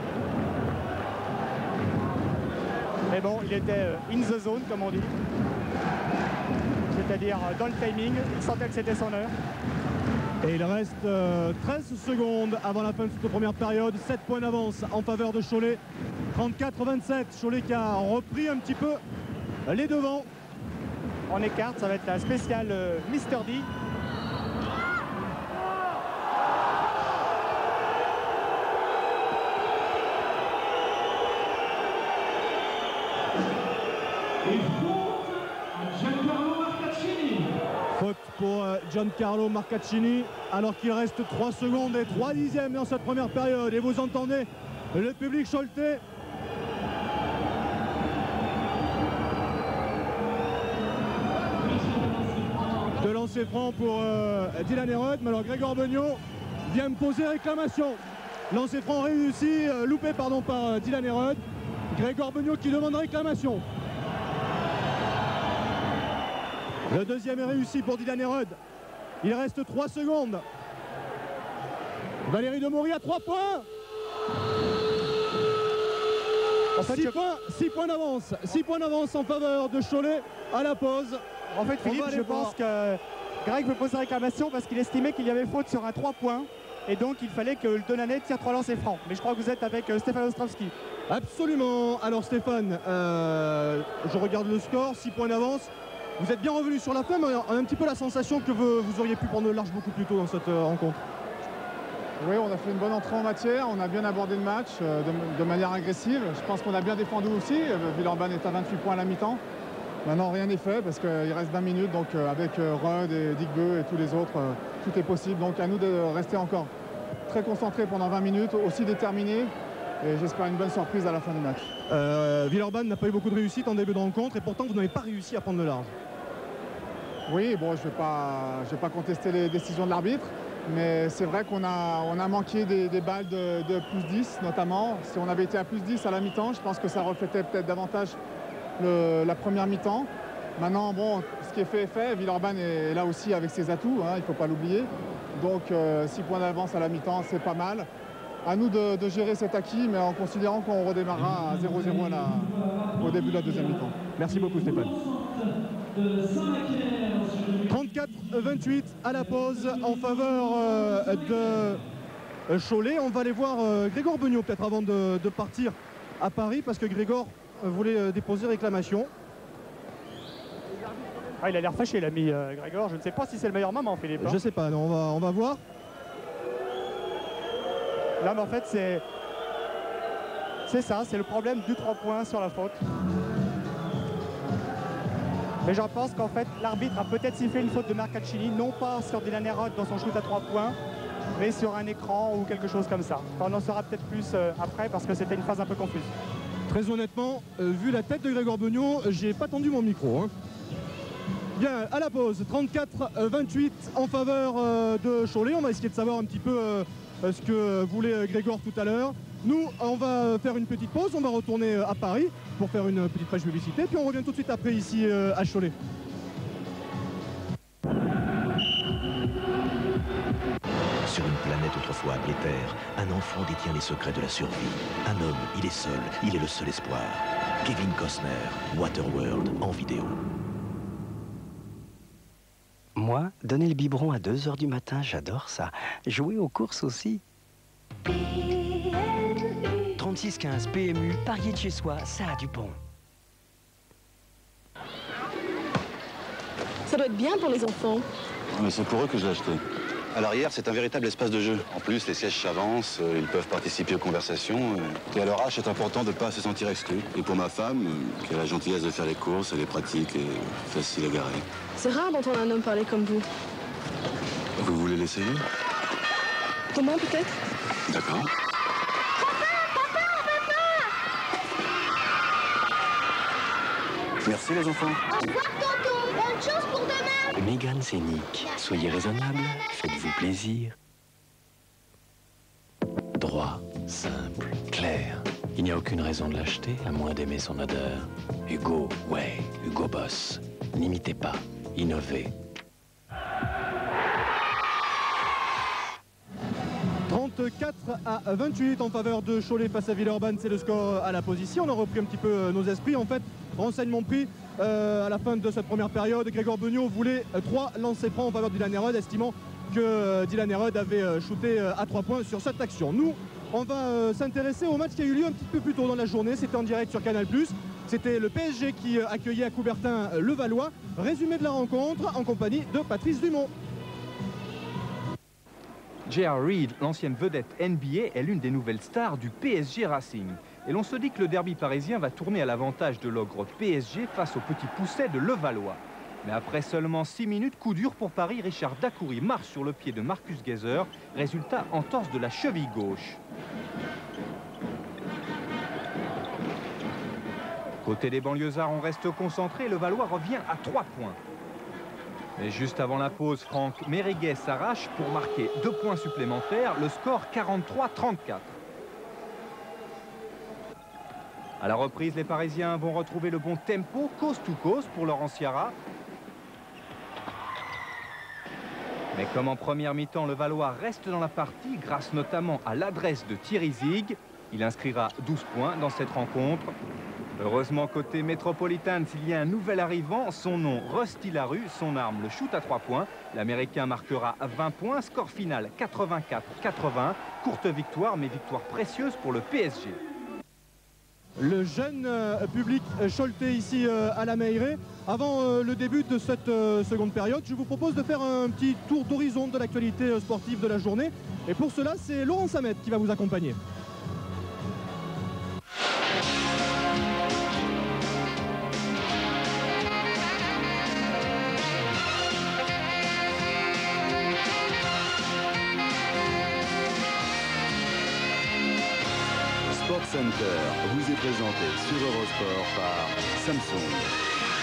Mais bon, il était in the zone, comme on dit. C'est-à-dire dans le timing, il sentait que c'était son heure. Et il reste euh, treize secondes avant la fin de cette première période. sept points d'avance en faveur de Cholet. trente-quatre vingt-sept. Cholet qui a repris un petit peu les devants. En écart, ça va être la spéciale euh, Mister D. Faute pour euh, Giancarlo Marcaccini, alors qu'il reste trois secondes et trois dixièmes dans cette première période. Et vous entendez le public choletais. De lancer franc pour euh, Dylan Herod, mais alors Grégor Beugnot vient me poser réclamation. Lancer franc réussi, euh, loupé pardon, par euh, Dylan Herod. Grégor Beugnot qui demande réclamation. Le deuxième est réussi pour Dylan Herod. Il reste trois secondes. Valérie De Mori à trois points. En fait, six je... points, six points d'avance. six points d'avance en faveur de Cholet à la pause. En fait, Philippe, je pense que Greg veut poser réclamation parce qu'il estimait qu'il y avait faute sur un trois points. Et donc, il fallait que le Denanet tire trois lancers francs. Mais je crois que vous êtes avec euh, Stéphane Ostrovski. Absolument. Alors Stéphane, euh, je regarde le score, six points d'avance. Vous êtes bien revenu sur la fin, mais on a un petit peu la sensation que vous, vous auriez pu prendre le large beaucoup plus tôt dans cette euh, rencontre. Oui, on a fait une bonne entrée en matière, on a bien abordé le match euh, de, de manière agressive. Je pense qu'on a bien défendu aussi. Euh, Villeurbanne est à vingt-huit points à la mi-temps. Maintenant, rien n'est fait parce qu'il reste vingt minutes, donc euh, avec euh, Rudd et Digbeu et tous les autres, euh, tout est possible. Donc à nous de rester encore très concentrés pendant vingt minutes, aussi déterminés. Et j'espère une bonne surprise à la fin du match. Euh, Villeurbanne n'a pas eu beaucoup de réussite en début de rencontre et pourtant vous n'avez pas réussi à prendre le large. Oui, bon, je ne vais pas, je vais pas contester les décisions de l'arbitre, mais c'est vrai qu'on a, on a manqué des, des balles de, de plus dix notamment. Si on avait été à plus dix à la mi-temps, je pense que ça reflétait peut-être davantage le, la première mi-temps. Maintenant, bon, ce qui est fait est fait. Villeurbanne est là aussi avec ses atouts, hein, il ne faut pas l'oublier. Donc euh, six points d'avance à la mi-temps, c'est pas mal. À nous de, de gérer cet acquis, mais en considérant qu'on redémarrera à zéro zéro au début de la deuxième mi-temps. Merci beaucoup Stéphane. de Saint-Macaire. trente-quatre vingt-huit à la pause en faveur euh, de Cholet. On va aller voir euh, Grégor Beugnot peut-être avant de, de partir à Paris parce que Grégor euh, voulait euh, déposer réclamation. Ah, il a l'air fâché l'ami euh, Grégor. Je ne sais pas si c'est le meilleur moment, Philippe. Hein. Je sais pas, non, on, va, on va voir. Là, mais en fait, c'est c'est ça, c'est le problème du trois points sur la faute. Mais je pense qu'en fait, l'arbitre a peut-être sifflé une faute de Marcaccini, non pas sur Dylan Herod dans son shoot à trois points, mais sur un écran ou quelque chose comme ça. Enfin, on en saura peut-être plus euh, après parce que c'était une phase un peu confuse. Très honnêtement, euh, vu la tête de Grégor Beugnot, j'ai pas tendu mon micro. Hein. Bien, à la pause, trente-quatre vingt-huit en faveur euh, de Cholet. On va essayer de savoir un petit peu euh, ce que voulait Grégor tout à l'heure. Nous, on va faire une petite pause, on va retourner à Paris pour faire une petite page publicité, puis on revient tout de suite après ici euh, à Cholet. Sur une planète autrefois appelée Terre, un enfant détient les secrets de la survie. Un homme, il est seul, il est le seul espoir. Kevin Costner, Waterworld, en vidéo. Moi, donner le biberon à deux heures du matin, j'adore ça. Jouer aux courses aussi. trente-six quinze P M U, parier de chez soi, ça a du bon. Ça doit être bien pour les enfants. Mais c'est pour eux que je l'ai acheté. À l'arrière, c'est un véritable espace de jeu. En plus, les sièges s'avancent, euh, ils peuvent participer aux conversations. Euh, et à leur âge, c'est important de ne pas se sentir exclu. Et pour ma femme, euh, qui a la gentillesse de faire les courses, elle est pratique et facile à garer. C'est rare d'entendre un homme parler comme vous. Vous voulez l'essayer? Comment, peut-être? D'accord. Merci les enfants. Au revoir, tonton. Bonne chance pour demain. Mégane Scénic, soyez raisonnable, faites-vous plaisir. Droit, simple, clair. Il n'y a aucune raison de l'acheter, à moins d'aimer son odeur. Hugo, ouais, Hugo Boss. N'imitez pas, innovez. trente-quatre à vingt-huit en faveur de Cholet face à Villeurbanne, c'est le score à la position. On a repris un petit peu nos esprits. En fait, renseignement pris euh, à la fin de cette première période. Grégor Beugnot voulait euh, trois lancers francs en faveur de Dylan Herod, estimant que euh, Dylan Herod avait euh, shooté euh, à trois points sur cette action. Nous, on va euh, s'intéresser au match qui a eu lieu un petit peu plus tôt dans la journée. C'était en direct sur Canal plus. C'était le P S G qui euh, accueillait à Coubertin euh, le Valois. Résumé de la rencontre en compagnie de Patrice Dumont. J R. Reid, l'ancienne vedette N B A, est l'une des nouvelles stars du P S G Racing. Et l'on se dit que le derby parisien va tourner à l'avantage de l'ogre P S G face au petit pousset de Levallois. Mais après seulement six minutes, coup dur pour Paris, Richard Dacoury marche sur le pied de Marcus Geyser. Résultat, entorse de la cheville gauche. Côté des banlieusards, on reste concentré. Levallois revient à trois points. Et juste avant la pause, Franck Mériguet s'arrache pour marquer deux points supplémentaires, le score quarante-trois à trente-quatre. À la reprise, les Parisiens vont retrouver le bon tempo, coast to coast pour Laurent Ciara. Mais comme en première mi-temps, le Valois reste dans la partie grâce notamment à l'adresse de Thierry Zig. Il inscrira douze points dans cette rencontre. Heureusement, côté Metropolitans, il y a un nouvel arrivant, son nom Rusty Larue, son arme le shoot à trois points. L'Américain marquera vingt points, score final quatre-vingt-quatre à quatre-vingts. Courte victoire, mais victoire précieuse pour le P S G. Le jeune euh, public euh, choletais ici euh, à la Meilleray. Avant euh, le début de cette euh, seconde période, je vous propose de faire un petit tour d'horizon de l'actualité euh, sportive de la journée. Et pour cela, c'est Laurent Samet qui va vous accompagner. Sport Center vous est présenté sur Eurosport par Samsung.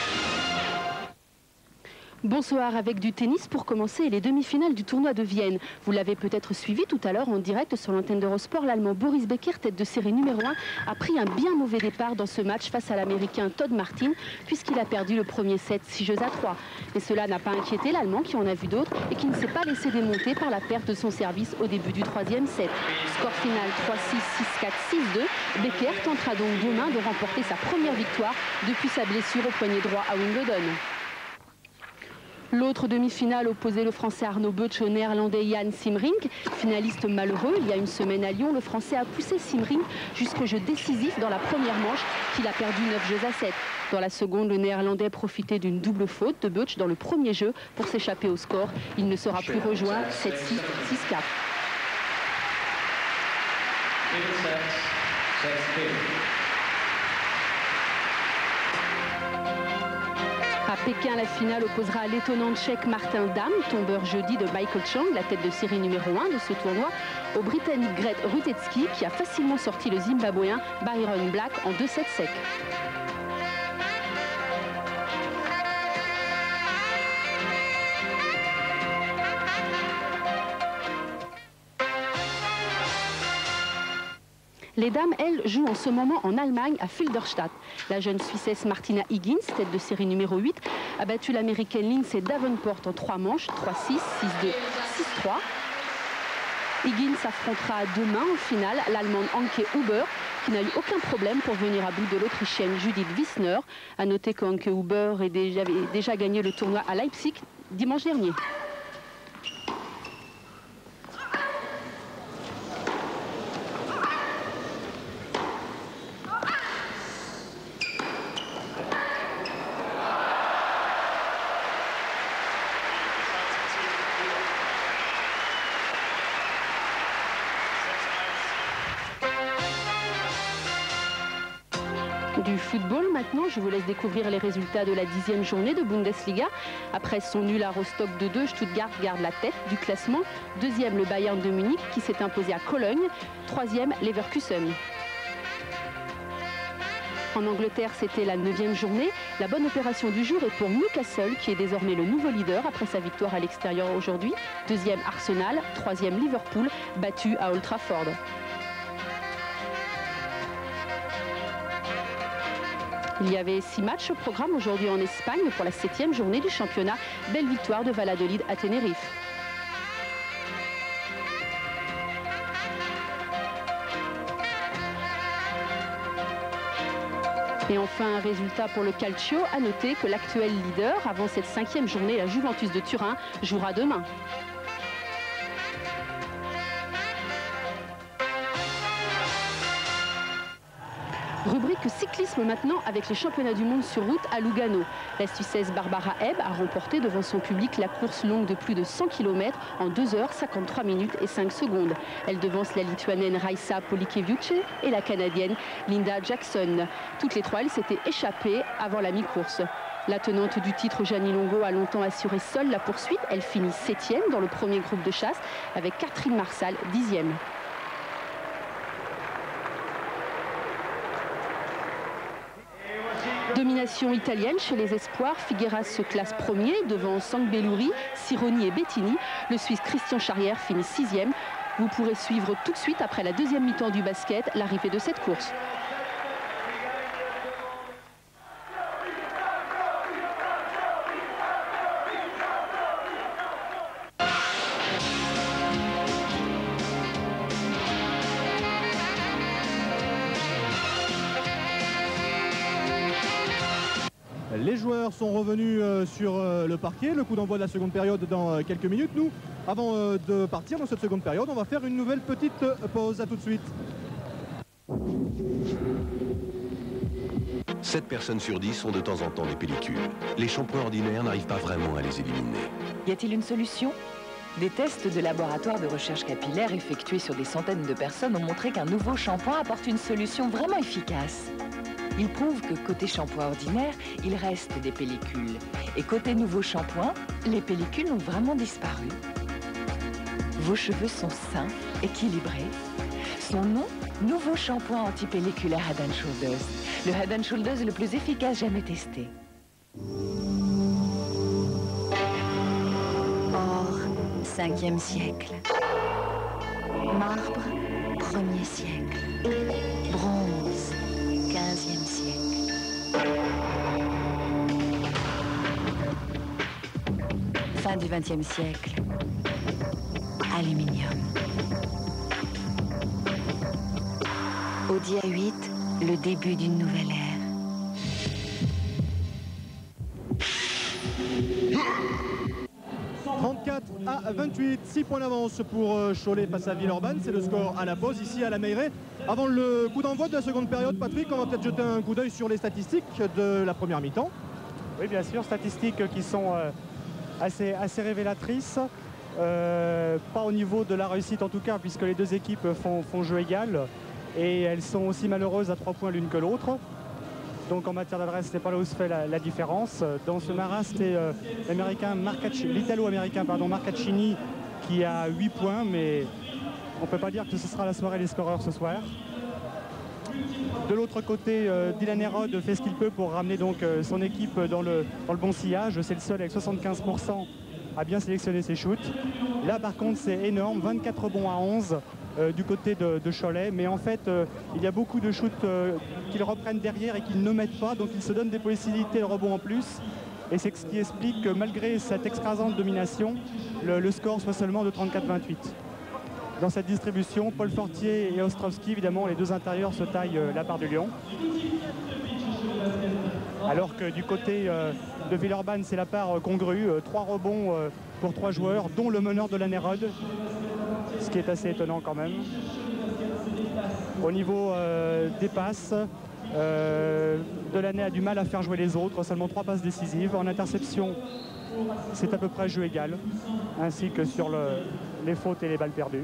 Bonsoir, avec du tennis pour commencer les demi-finales du tournoi de Vienne. Vous l'avez peut-être suivi tout à l'heure en direct sur l'antenne d'Eurosport. L'Allemand Boris Becker, tête de série numéro un, a pris un bien mauvais départ dans ce match face à l'Américain Todd Martin, puisqu'il a perdu le premier set six jeux à trois. Mais cela n'a pas inquiété l'Allemand, qui en a vu d'autres et qui ne s'est pas laissé démonter par la perte de son service au début du troisième set. Score final trois six, six quatre, six deux. Becker tentera donc demain de remporter sa première victoire depuis sa blessure au poignet droit à Wimbledon. L'autre demi-finale opposait le Français Arnaud Butch au Néerlandais Jan Simrink. Finaliste malheureux, il y a une semaine à Lyon, le Français a poussé Simrink jusqu'au jeu décisif dans la première manche qu'il a perdu neuf jeux à sept. Dans la seconde, le Néerlandais profitait d'une double faute de Butch dans le premier jeu pour s'échapper au score. Il ne sera plus rejoint sept six, six quatre. À Pékin, la finale opposera l'étonnant Tchèque Martin Dam, tombeur jeudi de Michael Chang, la tête de série numéro un de ce tournoi, au Britannique Greg Rutetsky qui a facilement sorti le Zimbabwéen Byron Black en deux sept secs. Les dames, elles, jouent en ce moment en Allemagne à Filderstadt. La jeune Suissesse Martina Higgins, tête de série numéro huit, a battu l'américaine Lindsay Davenport en trois manches, trois six, six deux, six trois. Higgins affrontera demain en finale l'Allemande Anke Huber, qui n'a eu aucun problème pour venir à bout de l'Autrichienne Judith Wissner. A noter qu'Anke Huber avait déjà, déjà gagné le tournoi à Leipzig dimanche dernier. Du football maintenant, je vous laisse découvrir les résultats de la dixième journée de Bundesliga. Après son nul à Rostock deux deux, Stuttgart garde la tête du classement. Deuxième, le Bayern de Munich qui s'est imposé à Cologne. Troisième, Leverkusen. En Angleterre, c'était la neuvième journée. La bonne opération du jour est pour Newcastle, qui est désormais le nouveau leader après sa victoire à l'extérieur aujourd'hui. Deuxième, Arsenal. Troisième, Liverpool, battu à Old Trafford. Il y avait six matchs au programme aujourd'hui en Espagne pour la septième journée du championnat. Belle victoire de Valladolid à Tenerife. Et enfin, un résultat pour le Calcio. À noter que l'actuel leader, avant cette cinquième journée, la Juventus de Turin, jouera demain. Rubrique cyclisme maintenant avec les championnats du monde sur route à Lugano. La Suissesse Barbara Hebb a remporté devant son public la course longue de plus de cent kilomètres en deux heures cinquante-trois minutes et cinq secondes. Elle devance la Lituanienne Raisa Polikeviuche et la Canadienne Linda Jackson. Toutes les trois, elles s'étaient échappées avant la mi-course. La tenante du titre, Gianni Longo, a longtemps assuré seule la poursuite. Elle finit septième dans le premier groupe de chasse avec Catherine Marsal, dixième. Domination italienne chez les espoirs. Figueras se classe premier devant Sangbelluri, Sironi et Bettini. Le Suisse Christian Charrière finit sixième. Vous pourrez suivre tout de suite après la deuxième mi-temps du basket l'arrivée de cette course. Les joueurs sont revenus euh, sur euh, le parquet. Le coup d'envoi de la seconde période dans euh, quelques minutes. Nous, avant euh, de partir dans cette seconde période, on va faire une nouvelle petite euh, pause. À tout de suite. sept personnes sur dix ont de temps en temps des pellicules. Les shampoings ordinaires n'arrivent pas vraiment à les éliminer. Y a-t-il une solution? Des tests de laboratoire de recherche capillaire effectués sur des centaines de personnes ont montré qu'un nouveau shampoing apporte une solution vraiment efficace. Il prouve que côté shampoing ordinaire, il reste des pellicules. Et côté nouveau shampoing, les pellicules ont vraiment disparu. Vos cheveux sont sains, équilibrés. Son nom, nouveau shampoing anti-pelliculaire Head and Shoulders. Le Head and Shoulders le plus efficace jamais testé. Or, cinquième siècle. Marbre, premier siècle. Bronze, quinzième siècle. Fin du vingtième siècle. Aluminium. Au dia huit, le début d'une nouvelle ère. ' à vingt-huit. six points d'avance pour Cholet face à Villeurbanne. C'est le score à la pause ici à la Meilleraie. Avant le coup d'envoi de la seconde période, Patrick, on va peut-être jeter un coup d'œil sur les statistiques de la première mi-temps. Oui, bien sûr, statistiques qui sont euh, assez, assez révélatrices. Euh, pas au niveau de la réussite en tout cas, puisque les deux équipes font, font jeu égal. Et elles sont aussi malheureuses à trois points l'une que l'autre. Donc en matière d'adresse, c'est pas là où se fait la, la différence. Dans ce maras, c'est euh, l'italo-américain pardon, Marcaccini qui a huit points, mais on ne peut pas dire que ce sera la soirée des scoreurs ce soir. De l'autre côté, euh, Dylan Herod fait ce qu'il peut pour ramener donc euh, son équipe dans le, dans le bon sillage. C'est le seul avec soixante-quinze pour cent à bien sélectionner ses shoots. Là par contre c'est énorme, vingt-quatre rebonds à onze euh, du côté de, de Cholet. Mais en fait euh, il y a beaucoup de shoots euh, qu'ils reprennent derrière et qu'ils ne mettent pas. Donc ils se donnent des possibilités de rebond en plus. Et c'est ce qui explique que malgré cette écrasante domination, le, le score soit seulement de trente-quatre à vingt-huit. Dans cette distribution, Paul Fortier et Ostrovski, évidemment, les deux intérieurs se taillent euh, la part du lion. Alors que du côté euh, de Villeurbanne, c'est la part euh, congrue. Euh, trois rebonds euh, pour trois joueurs, dont le meneur de la Nérode. Ce qui est assez étonnant quand même. Au niveau euh, des passes, euh, Delaney a du mal à faire jouer les autres. Seulement trois passes décisives. En interception, c'est à peu près jeu égal. Ainsi que sur le... les fautes et les balles perdues.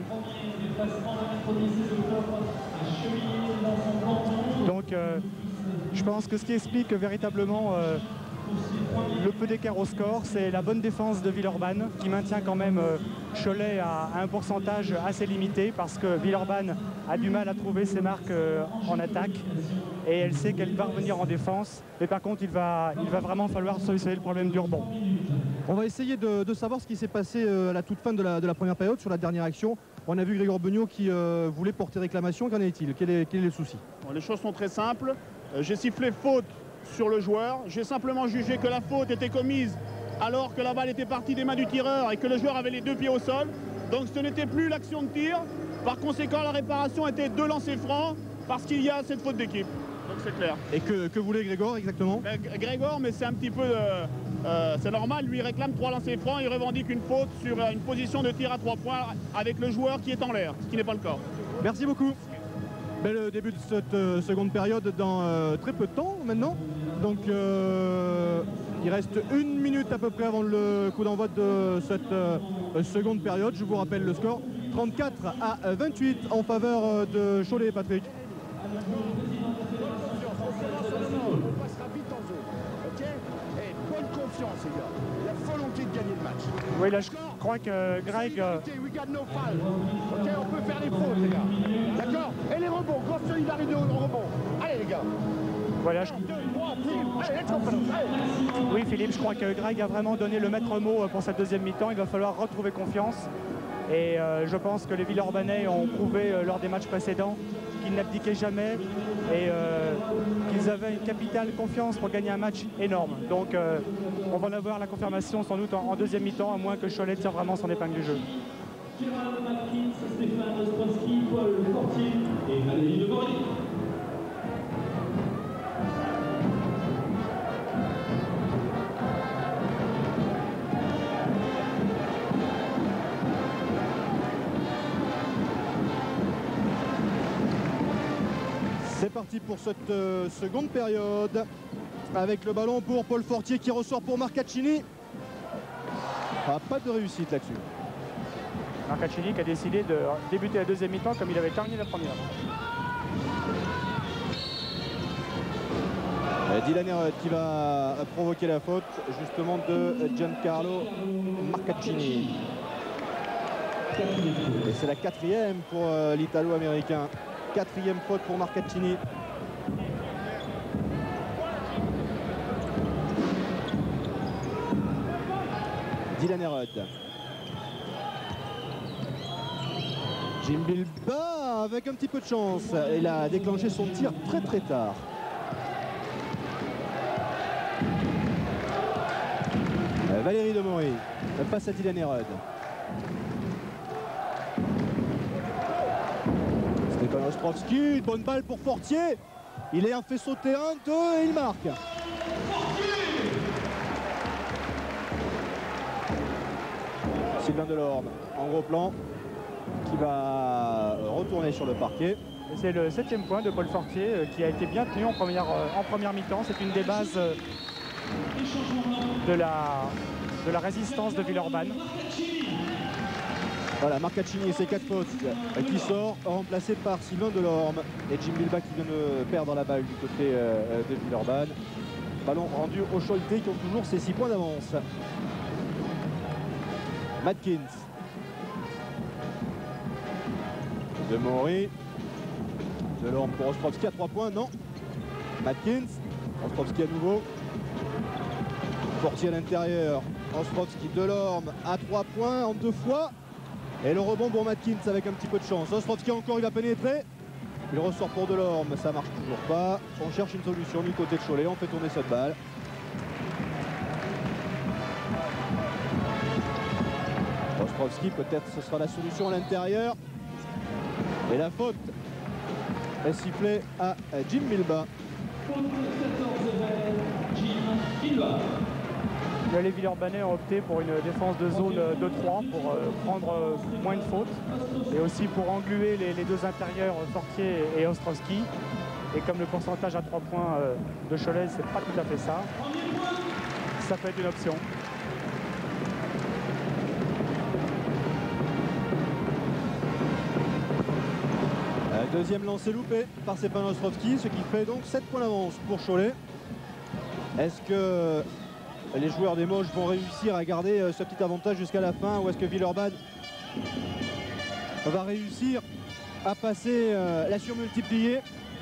Donc euh, je pense que ce qui explique véritablement euh, le peu d'écart au score, c'est la bonne défense de Villeurbanne qui maintient quand même euh, Cholet à, à un pourcentage assez limité parce que Villeurbanne a du mal à trouver ses marques euh, en attaque et elle sait qu'elle va revenir en défense, mais par contre il va, il va vraiment falloir solutionner le problème du rebond. On va essayer de, de savoir ce qui s'est passé euh, à la toute fin de la, de la première période sur la dernière action. On a vu Grégor Beugnot qui euh, voulait porter réclamation. Qu'en est-il? Quel est, quel est le souci? Bon, les choses sont très simples. Euh, j'ai sifflé faute sur le joueur. J'ai simplement jugé que la faute était commise alors que la balle était partie des mains du tireur et que le joueur avait les deux pieds au sol. Donc ce n'était plus l'action de tir. Par conséquent, la réparation était deux lancers francs parce qu'il y a cette faute d'équipe. Donc c'est clair. Et que, que voulait Grégor exactement? ben, Grégor, mais c'est un petit peu... Euh, euh, c'est normal, lui il réclame trois lancers francs, il revendique une faute sur euh, une position de tir à trois points avec le joueur qui est en l'air, ce qui n'est pas le cas. Merci beaucoup. Bel début de cette euh, seconde période dans euh, très peu de temps maintenant. Donc euh, il reste une minute à peu près avant le coup d'envoi de cette euh, seconde période. Je vous rappelle le score, trente-quatre à vingt-huit en faveur de Cholet et Patrick. Confiance, les gars. La volonté de gagner le match. Oui, là, je crois que Greg... Euh... We got no foul. Ok, on peut faire les fautes, les gars. D'accord? Et les rebonds, grosse solidarité au rebond. Allez, les gars. Voilà, je... Allez, let's go, allez. Oui, Philippe, je crois que Greg a vraiment donné le maître mot pour cette deuxième mi-temps. Il va falloir retrouver confiance. Et euh, je pense que les Villeurbanais ont prouvé euh, lors des matchs précédents qu'ils n'abdiquaient jamais et euh, qu'ils avaient une capitale confiance pour gagner un match énorme. Donc euh, on va en avoir la confirmation sans doute en, en deuxième mi-temps, à moins que Cholet tire vraiment son épingle du jeu. C'est parti pour cette euh, seconde période avec le ballon pour Paul Fortier qui ressort pour Marcaccini. Ah, pas de réussite là-dessus. Marcaccini qui a décidé de débuter la deuxième mi-temps comme il avait terminé la première. Dylan Herod qui va provoquer la faute justement de Giancarlo Marcaccini. Et c'est la quatrième pour euh, l'Italo-américain. Quatrième faute pour Marcaccini. Dylan Herod. Jim Bilba avec un petit peu de chance. Il a déclenché son tir très très tard. Valérie Demory passe à Dylan Herod. Stéphane Ostrovski, bonne balle pour Fortier. Il est un fait sauter un, deux et il marque. Sylvain Delorme en gros plan qui va retourner sur le parquet. C'est le septième point de Paul Fortier euh, qui a été bien tenu en première, euh, en première mi-temps. C'est une des bases euh, de, la, de la résistance de Villeurbanne. Voilà, Marcaccini et ses quatre fautes euh, qui sort, remplacé par Sylvain Delorme et Jim Bilbao qui vient de perdre la balle du côté euh, de Villeurbanne. Ballon rendu aux Choletais qui ont toujours ses six points d'avance. Matkins. De Maury. Delorme pour Ostrovski à trois points, non. Matkins. Ostrovski à nouveau. Fortier à l'intérieur. Ostrovski, Delorme à trois points en deux fois. Et le rebond pour Matkins avec un petit peu de chance. Ostrovski encore, il va pénétrer. Il ressort pour Delorme, ça marche toujours pas. On cherche une solution du côté de Cholet, on fait tourner cette balle. Ostrovski, peut-être ce sera la solution à l'intérieur. Et la faute est sifflée à Jim Bilbao. Les Villeurbanais ont opté pour une défense de zone de trois pour euh, prendre euh, moins de fautes et aussi pour engluer les, les deux intérieurs Fortier et Ostrovski. Et comme le pourcentage à trois points euh, de Cholet, c'est pas tout à fait ça, ça peut être une option. Euh, deuxième lancé loupé par Stéphane Ostrovski, ce qui fait donc sept points d'avance pour Cholet. Est-ce que les joueurs des Mauges vont réussir à garder euh, ce petit avantage jusqu'à la fin, ou est-ce que Villeurbanne va réussir à passer euh, la surmultiplier?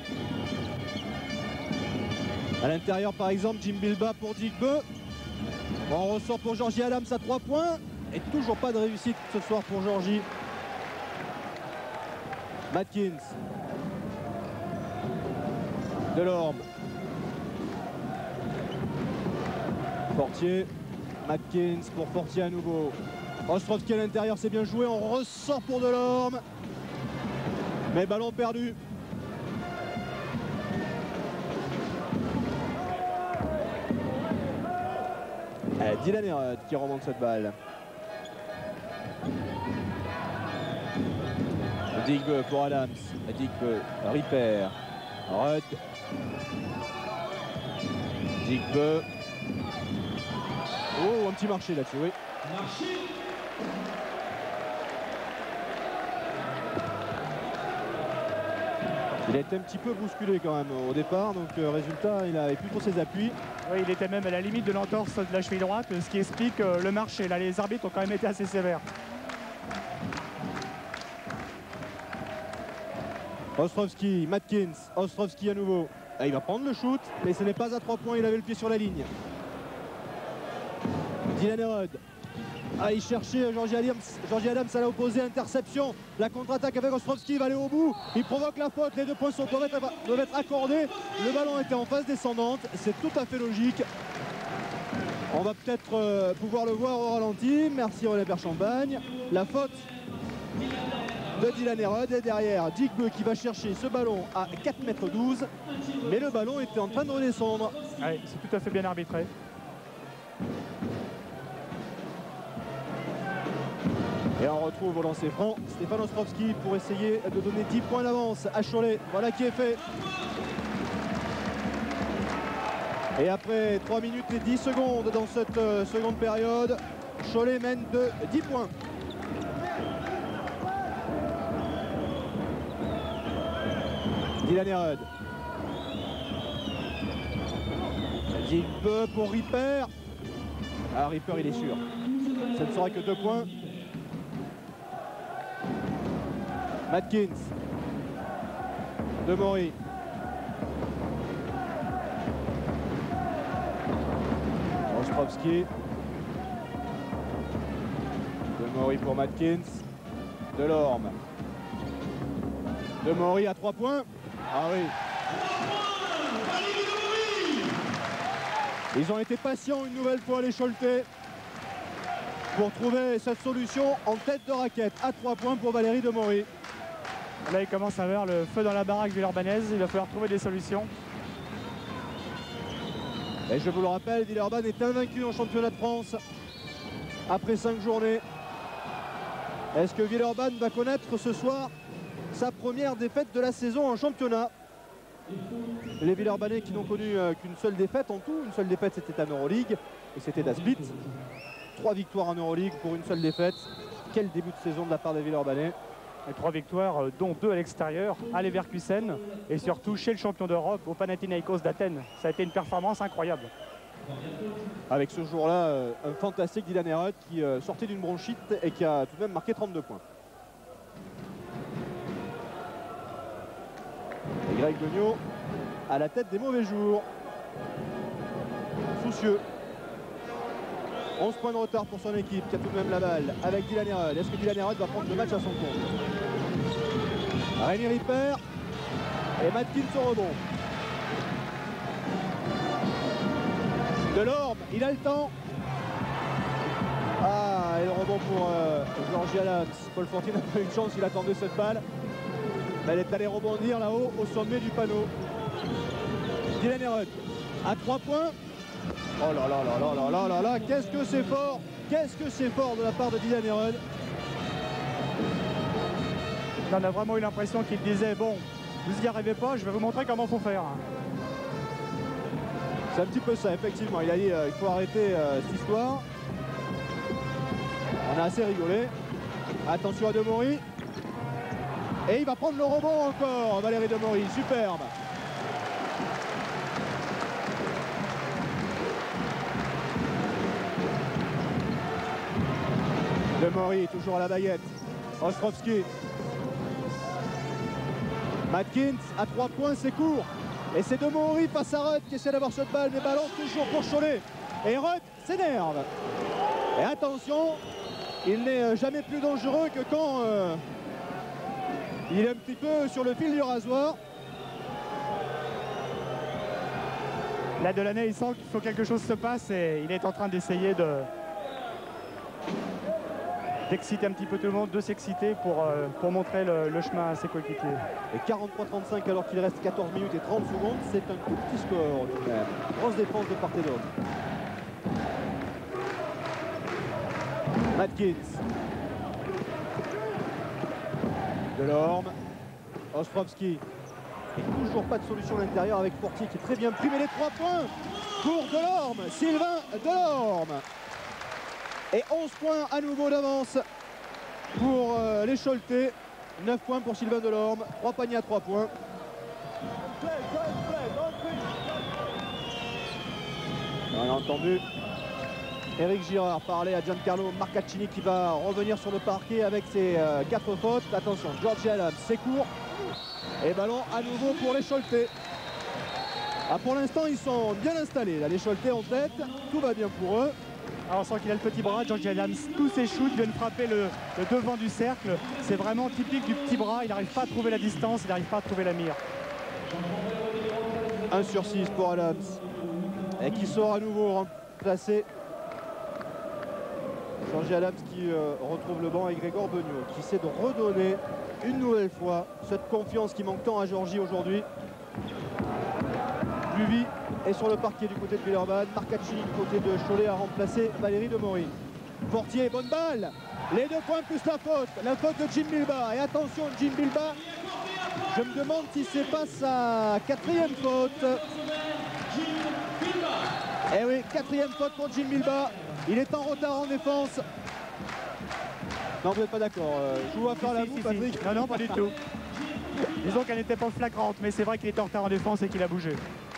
À l'intérieur par exemple, Jim Bilbao pour Digbeu. On ressort pour Georgie Adams à trois points. Et toujours pas de réussite ce soir pour Georgie. Matkins. Delorme. Fortier, Matkins pour Fortier à nouveau. Ostrovski à l'intérieur, c'est bien joué. On ressort pour Delorme. Mais ballon perdu. Euh, Dylan Herod qui remonte cette balle. Digbeu pour Adams. Digbeu, Ripper. Rudd. Digbeu. Oh, un petit marché là-dessus, oui. Marché. Il a été un petit peu bousculé quand même au départ, donc euh, résultat, il avait plutôt ses appuis. Oui, il était même à la limite de l'entorse de la cheville droite, ce qui explique euh, le marché. Là, les arbitres ont quand même été assez sévères. Ostrovski, Matkins, Ostrovski à nouveau. Et il va prendre le shoot, mais ce n'est pas à trois points, il avait le pied sur la ligne. Dylan Herod. Ah, il cherchait Georgie Adams, Georgie Adams à l'opposé, interception. La contre-attaque avec Ostrovski, il va aller au bout. Il provoque la faute, les deux points sont, doivent, être, doivent être accordés. Le ballon était en phase descendante, c'est tout à fait logique. On va peut-être euh, pouvoir le voir au ralenti. Merci René Perchampagne. La faute de Dylan Herod et derrière Digbeu qui va chercher ce ballon à quatre mètres douze. Mais le ballon était en train de redescendre. Ouais, c'est tout à fait bien arbitré. Et on retrouve au lancer franc Stéphane Ostrovski pour essayer de donner dix points d'avance à Cholet. Voilà qui est fait. Et après trois minutes et dix secondes dans cette euh, seconde période, Cholet mène de dix points. Dylan Herod. Digbeu pour Ripper. Ah, Ripper il est sûr. Ça ne sera que deux points. Matkins. De Maury. Ostrovski. De Maury pour Matkins. Delorme. De Maury à trois points. Ah oui. Ils ont été patients une nouvelle fois les Choletais pour trouver cette solution en tête de raquette à trois points pour Valérie de Maury. Là, il commence à avoir le feu dans la baraque villeurbannaise. Il va falloir trouver des solutions. Et je vous le rappelle, Villeurbanne est invaincu en championnat de France après cinq journées. Est-ce que Villeurbanne va connaître ce soir sa première défaite de la saison en championnat? Les Villeurbanais qui n'ont connu euh, qu'une seule défaite en tout. Une seule défaite, c'était en Euroleague et c'était à Split. Trois victoires en Euroleague pour une seule défaite. Quel début de saison de la part des Villeurbanais. Et trois victoires, dont deux à l'extérieur, à Leverkusen et surtout chez le champion d'Europe, au Panathinaikos d'Athènes. Ça a été une performance incroyable. Avec ce jour-là, euh, un fantastique Dylan Herod qui euh, sortait d'une bronchite et qui a tout de même marqué trente-deux points. Et Greg Beugnot à la tête des mauvais jours. Soucieux. onze points de retard pour son équipe qui a tout de même la balle avec Dylan Herod. Est-ce que Dylan Herod va prendre le match à son compte? Rémi Ripper et Matkins au rebond. Delorme, il a le temps. Ah, et le rebond pour euh, Georgie Adams. Paul Fortier n'a pas eu de chance, il attendait cette balle. Elle est allée rebondir là-haut au sommet du panneau. Dylan Herod à trois points. Oh là là là là là là là là, qu'est-ce que c'est fort, qu'est-ce que c'est fort de la part de Dylan Herod. On a vraiment eu l'impression qu'il disait, bon, vous n'y arrivez pas, je vais vous montrer comment il faut faire. C'est un petit peu ça, effectivement. Il a dit, euh, il faut arrêter euh, cette histoire. On a assez rigolé. Attention à Demory. Et il va prendre le rebond encore, Valérie Demory, superbe. Demory toujours à la baguette. Ostrovski. Matkins à trois points, c'est court. Et c'est Demory face à Rudd qui essaie d'avoir cette balle, mais ballon toujours pour Cholet. Et Rudd s'énerve. Et attention, il n'est jamais plus dangereux que quand euh, il est un petit peu sur le fil du rasoir. Là, Delaney, il sent qu'il faut que quelque chose se passe et il est en train d'essayer de d'exciter un petit peu tout le monde, de s'exciter pour, euh, pour montrer le, le chemin à ses coéquipiers. Et quarante-trois trente-cinq alors qu'il reste quatorze minutes et trente secondes, c'est un tout petit score. Grosse défense de part et d'autre. Matkins. Delorme. Ostrovski. Et toujours pas de solution à l'intérieur avec Fortier qui est très bien pris, mais les trois points pour Delorme. Sylvain Delorme. Et onze points à nouveau d'avance pour euh, les Choletais. neuf points pour Sylvain Delorme. trois paniers à trois points. On a entendu Éric Girard parler à Giancarlo Marcaccini qui va revenir sur le parquet avec ses euh, quatre fautes. Attention, Georgie Adams, c'est court. Et ballon à nouveau pour les Choletais. Ah, pour l'instant, ils sont bien installés. Là, les Choletais en tête. Tout va bien pour eux. Alors, on sent qu'il a le petit bras, Georgie Adams. Tous ses shoots viennent frapper le, le devant du cercle. C'est vraiment typique du petit bras. Il n'arrive pas à trouver la distance, il n'arrive pas à trouver la mire. un sur six pour Adams. Et qui sort à nouveau remplacé. Georgie Adams qui euh, retrouve le banc et Grégor Beugnot qui essaie de redonner une nouvelle fois cette confiance qui manque tant à Georgie aujourd'hui. Luvy est sur le parquet du côté de Villeurbanne. Marcaccini du côté de Cholet a remplacé Valérie Demory. Fortier, bonne balle. Les deux points plus la faute. La faute de Jim Bilba. Et attention, Jim Bilba. Je me demande si c'est pas sa quatrième faute. Eh oui, quatrième faute pour Jim Bilba. Il est en retard en défense. Non, vous n'êtes pas d'accord. Euh, je vous vois faire la si, boue, si, Patrick. Si. Non, non, pas du tout. Disons qu'elle n'était pas flagrante, mais c'est vrai qu'il était en retard en défense et qu'il a bougé.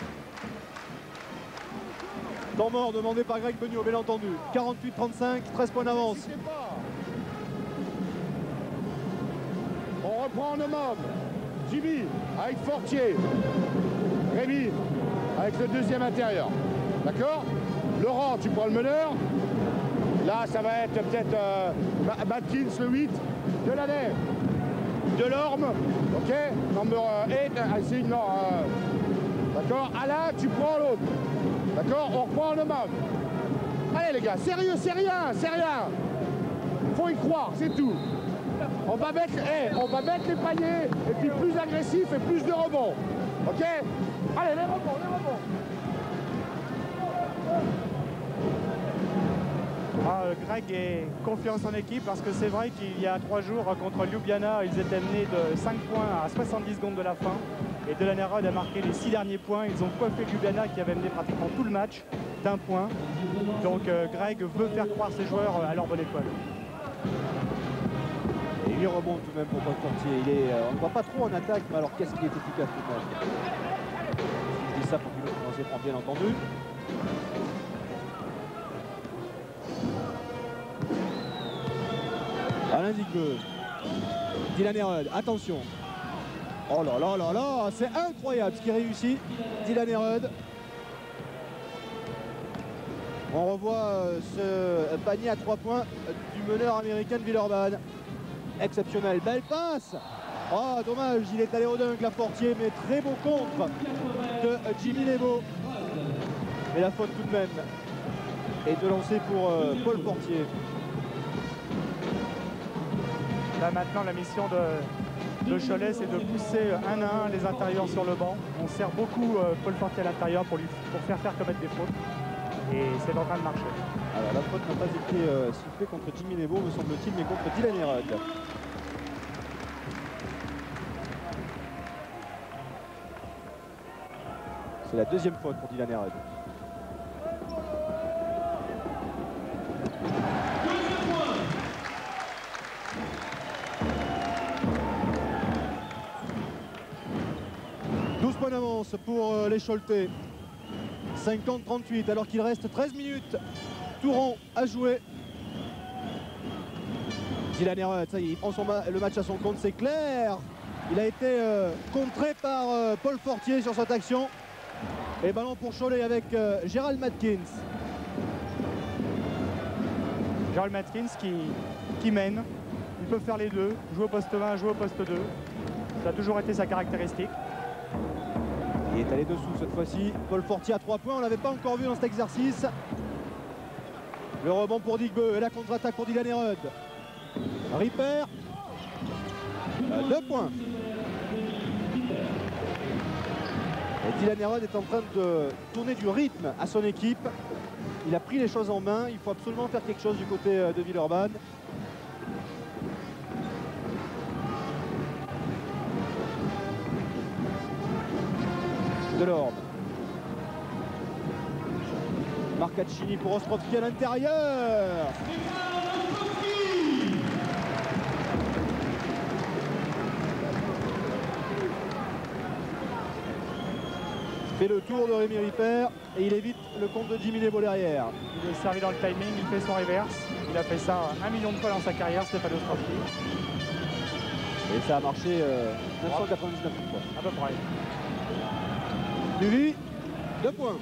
Temps mort demandé par Greg Beugnot, bien entendu. quarante-huit trente-cinq, treize points d'avance. On reprend en homme. Jimmy avec Fortier. Rémi avec le deuxième intérieur. D'accord? Laurent, tu prends le meneur. Là, ça va être peut-être euh, Matkins, le huit. Delaney. Delorme. OK? Number eight, I think, non. Euh, D'accord? Alain, tu prends l'autre. D'accord? On reprend en homme. Allez, les gars, sérieux, c'est rien, c'est rien. Faut y croire, c'est tout. On va mettre, hey, on va mettre les paniers, et puis plus agressif et plus de rebonds. OK? Allez, les rebonds, les rebonds. Ah, Greg ait confiance en équipe parce que c'est vrai qu'il y a trois jours contre Ljubljana, ils étaient menés de cinq points à soixante-dix secondes de la fin. Et De La Nerode a marqué les six derniers points. Ils ont coiffé Ljubljana qui avait mené pratiquement tout le match d'un point. Donc euh, Greg veut faire croire ses joueurs à leur bonne école. Et il remonte tout de même pour Paul Fortier. Il est, euh, on ne voit pas trop en attaque, mais alors qu'est-ce qu'il est efficace tout le match. Je dis ça pour qu'il commence prend bien entendu. Alain Digbeu. Dylan Erod, attention. Oh là là là là, c'est incroyable ce qui réussit. Dylan Erod. On revoit ce panier à trois points du meneur américain de Villeurbanne. Exceptionnel, belle passe. Oh dommage, il est allé au dunk la Fortier, mais très beau contre de Jimmy Lebo. Et la faute tout de même est de lancer pour euh, Paul Fortier. Là maintenant la mission de, de Cholet, c'est de pousser un à un les intérieurs sur le banc. On sert beaucoup euh, Paul Fortier à l'intérieur pour, lui, pour faire faire commettre des fautes. Et c'est en train de marcher. Alors la faute n'a pas été euh, sifflée contre Jimmy Lebo, me semble-t-il, mais contre Dylan Erod. C'est la deuxième faute pour Dylan Erod. douze points d'avance pour euh, les Choletais. cinquante trente-huit alors qu'il reste treize minutes. Tout rond à jouer. Dylan Erod, ça y est, il prend son ma le match à son compte, c'est clair. Il a été euh, contré par euh, Paul Fortier sur cette action. Et ballon pour Cholet avec euh, Gérald Matkins. Gérald Matkins qui, qui mène. Il peut faire les deux, jouer au poste un, jouer au poste deux. Ça a toujours été sa caractéristique. Il est allé dessous cette fois-ci. Paul Fortier à trois points, on ne l'avait pas encore vu dans cet exercice. Le rebond pour Digbeu et la contre-attaque pour Dylan Erod. Ripper. Deux points. Et Dylan Erod est en train de tourner du rythme à son équipe. Il a pris les choses en main. Il faut absolument faire quelque chose du côté de Villeurbanne. Delorme. Marcaccini pour Ostrovski à l'intérieur. Fait le tour de Rémi Ripper et il évite le compte de Jimmy Lebo derrière. Il est servi dans le timing, il fait son reverse. Il a fait ça un million de fois dans sa carrière, Stéphane Ostrovski. Et ça a marché euh, neuf cent quatre-vingt-dix-neuf fois. À peu près. Lui, deux points.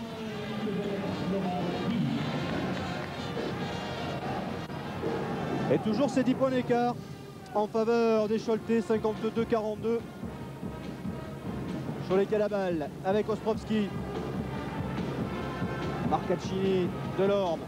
Et toujours ces dix points d'écart en faveur des Choletais, cinquante-deux quarante-deux. Cholet qui a la balle avec Ostrovski. Marcaccini, Delorme.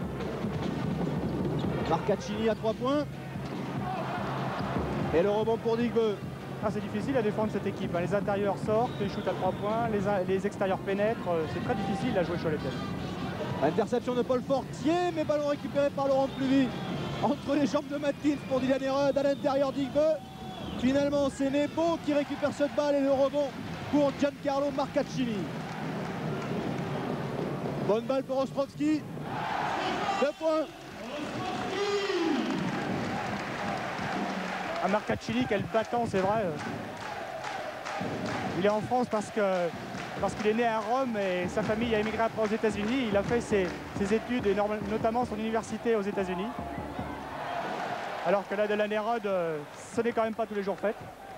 Marcaccini à trois points. Et le rebond pour Digbeu. Ah, c'est difficile à défendre cette équipe. Les intérieurs sortent, ils shootent à trois points, les, les extérieurs pénètrent. C'est très difficile à jouer Cholet. Interception de Paul Fortier, mais ballon récupéré par Laurent Pluvy. Entre les jambes de Matkins pour Dylan Erod, à l'intérieur Digbeu. Finalement, c'est Nebo qui récupère cette balle et le rebond pour Giancarlo Marcaccini. Bonne balle pour Ostrovski. Deux points. À Marcaccini, quel battant, c'est vrai. Il est en France parce que parce qu'il est né à Rome et sa famille a émigré après aux États-Unis. Il a fait ses, ses études et notamment son université aux États-Unis. Alors que là, de la Nerode, ce n'est quand même pas tous les jours fait.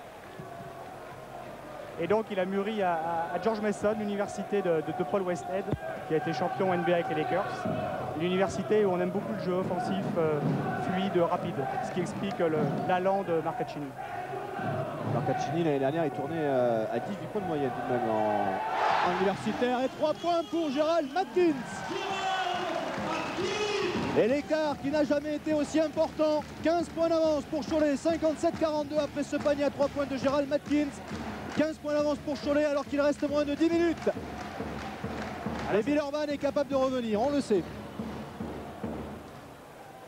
Et donc, il a mûri à, à George Mason, l'université de, de, de Paul Westhead, qui a été champion N B A avec les Lakers. L'université où on aime beaucoup le jeu offensif, euh, fluide, rapide, ce qui explique l'allant de Marcaccini. Marcaccini, l'année dernière, il tournait euh, à dix-huit points de moyenne tout de même en, en universitaire. Et trois points pour Gérald Matkins. Et l'écart qui n'a jamais été aussi important. quinze points d'avance pour Cholet, cinquante-sept quarante-deux après ce panier à trois points de Gérald Matkins. quinze points d'avance pour Cholet alors qu'il reste moins de dix minutes. Allez, Villeurbanne est capable de revenir, on le sait.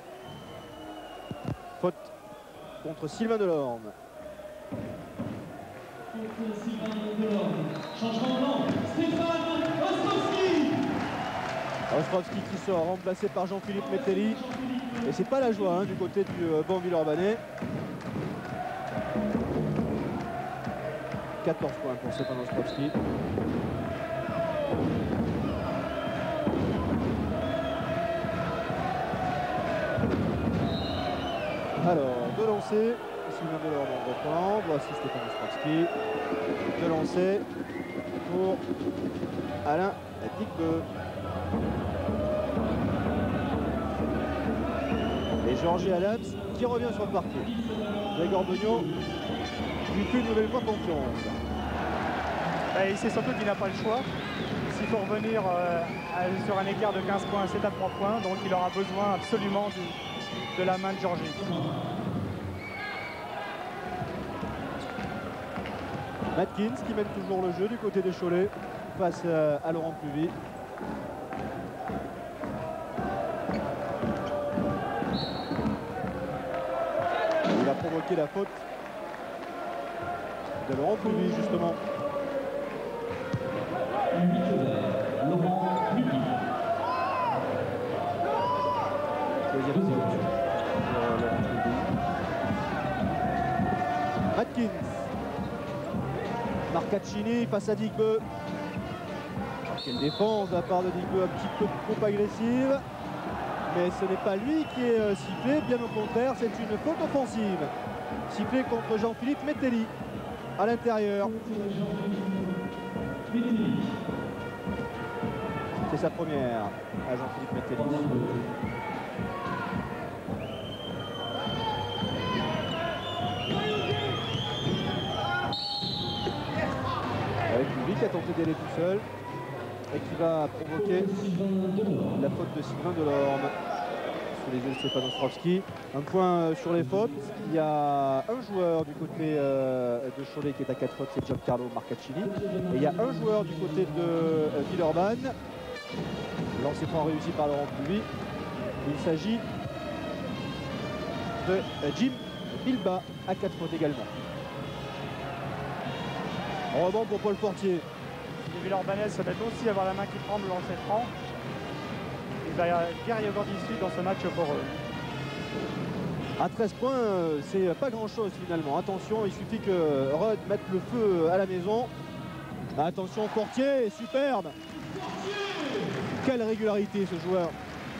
faute contre Sylvain Delorme. Changement blanc, Stéphane Ostrowski. Ostrowski qui sort, remplacé par Jean-Philippe Mettelli. Et c'est pas la joie hein, du côté du euh, banc villeurbanais. quatorze points pour Stéphane Ostrowski. Alors, de lancer, Sylvain Delorme en reprend, voici Stéphane Ostrowski. De lancer pour Alain Digbeu. Et Georges Adams qui revient sur le parquet. Grégoire Beugnot lui fait une nouvelle fois confiance. Et il sait surtout qu'il n'a pas le choix. S'il faut revenir euh, sur un écart de quinze points, c'est à trois points. Donc il aura besoin absolument du, de la main de Georges. Matkins qui mène toujours le jeu du côté des Cholet face à, à Laurent Pluvy. Il a provoqué la faute de Laurent Pluvy justement. Deuxième faute pour Laurent Pluvy. Matkins. Marcaccini face à Digbeu. Quelle défense de la part de Digbeu, un petit peu trop agressive. Mais ce n'est pas lui qui est euh, sifflé, bien au contraire, c'est une faute offensive. Sifflé contre Jean-Philippe Mettelli à l'intérieur. C'est sa première à Jean-Philippe Mettelli. Avec lui qui a tenté d'aller tout seul et qui va provoquer la faute de Sylvain Delorme sous les yeux de Stéphane Ostrowski. Un point sur les fautes. Il y a un joueur du côté euh, de Cholet qui est à quatre fautes, c'est Giancarlo Marcaccini. Et il y a un joueur du côté de euh, Villeurbanne. Lancé franc réussi par Laurent Pluvy. Il s'agit de euh, Jim Bilba à quatre fautes également. Rebond pour Paul Fortier. Les Villeurbanais se mettent aussi à avoir la main qui tremble dans ses francs. Il va guère y avoir d'issue dans ce match pour eux. À treize points, c'est pas grand chose finalement. Attention, il suffit que Rudd mette le feu à la maison. Attention, Fortier, superbe. Quelle régularité ce joueur.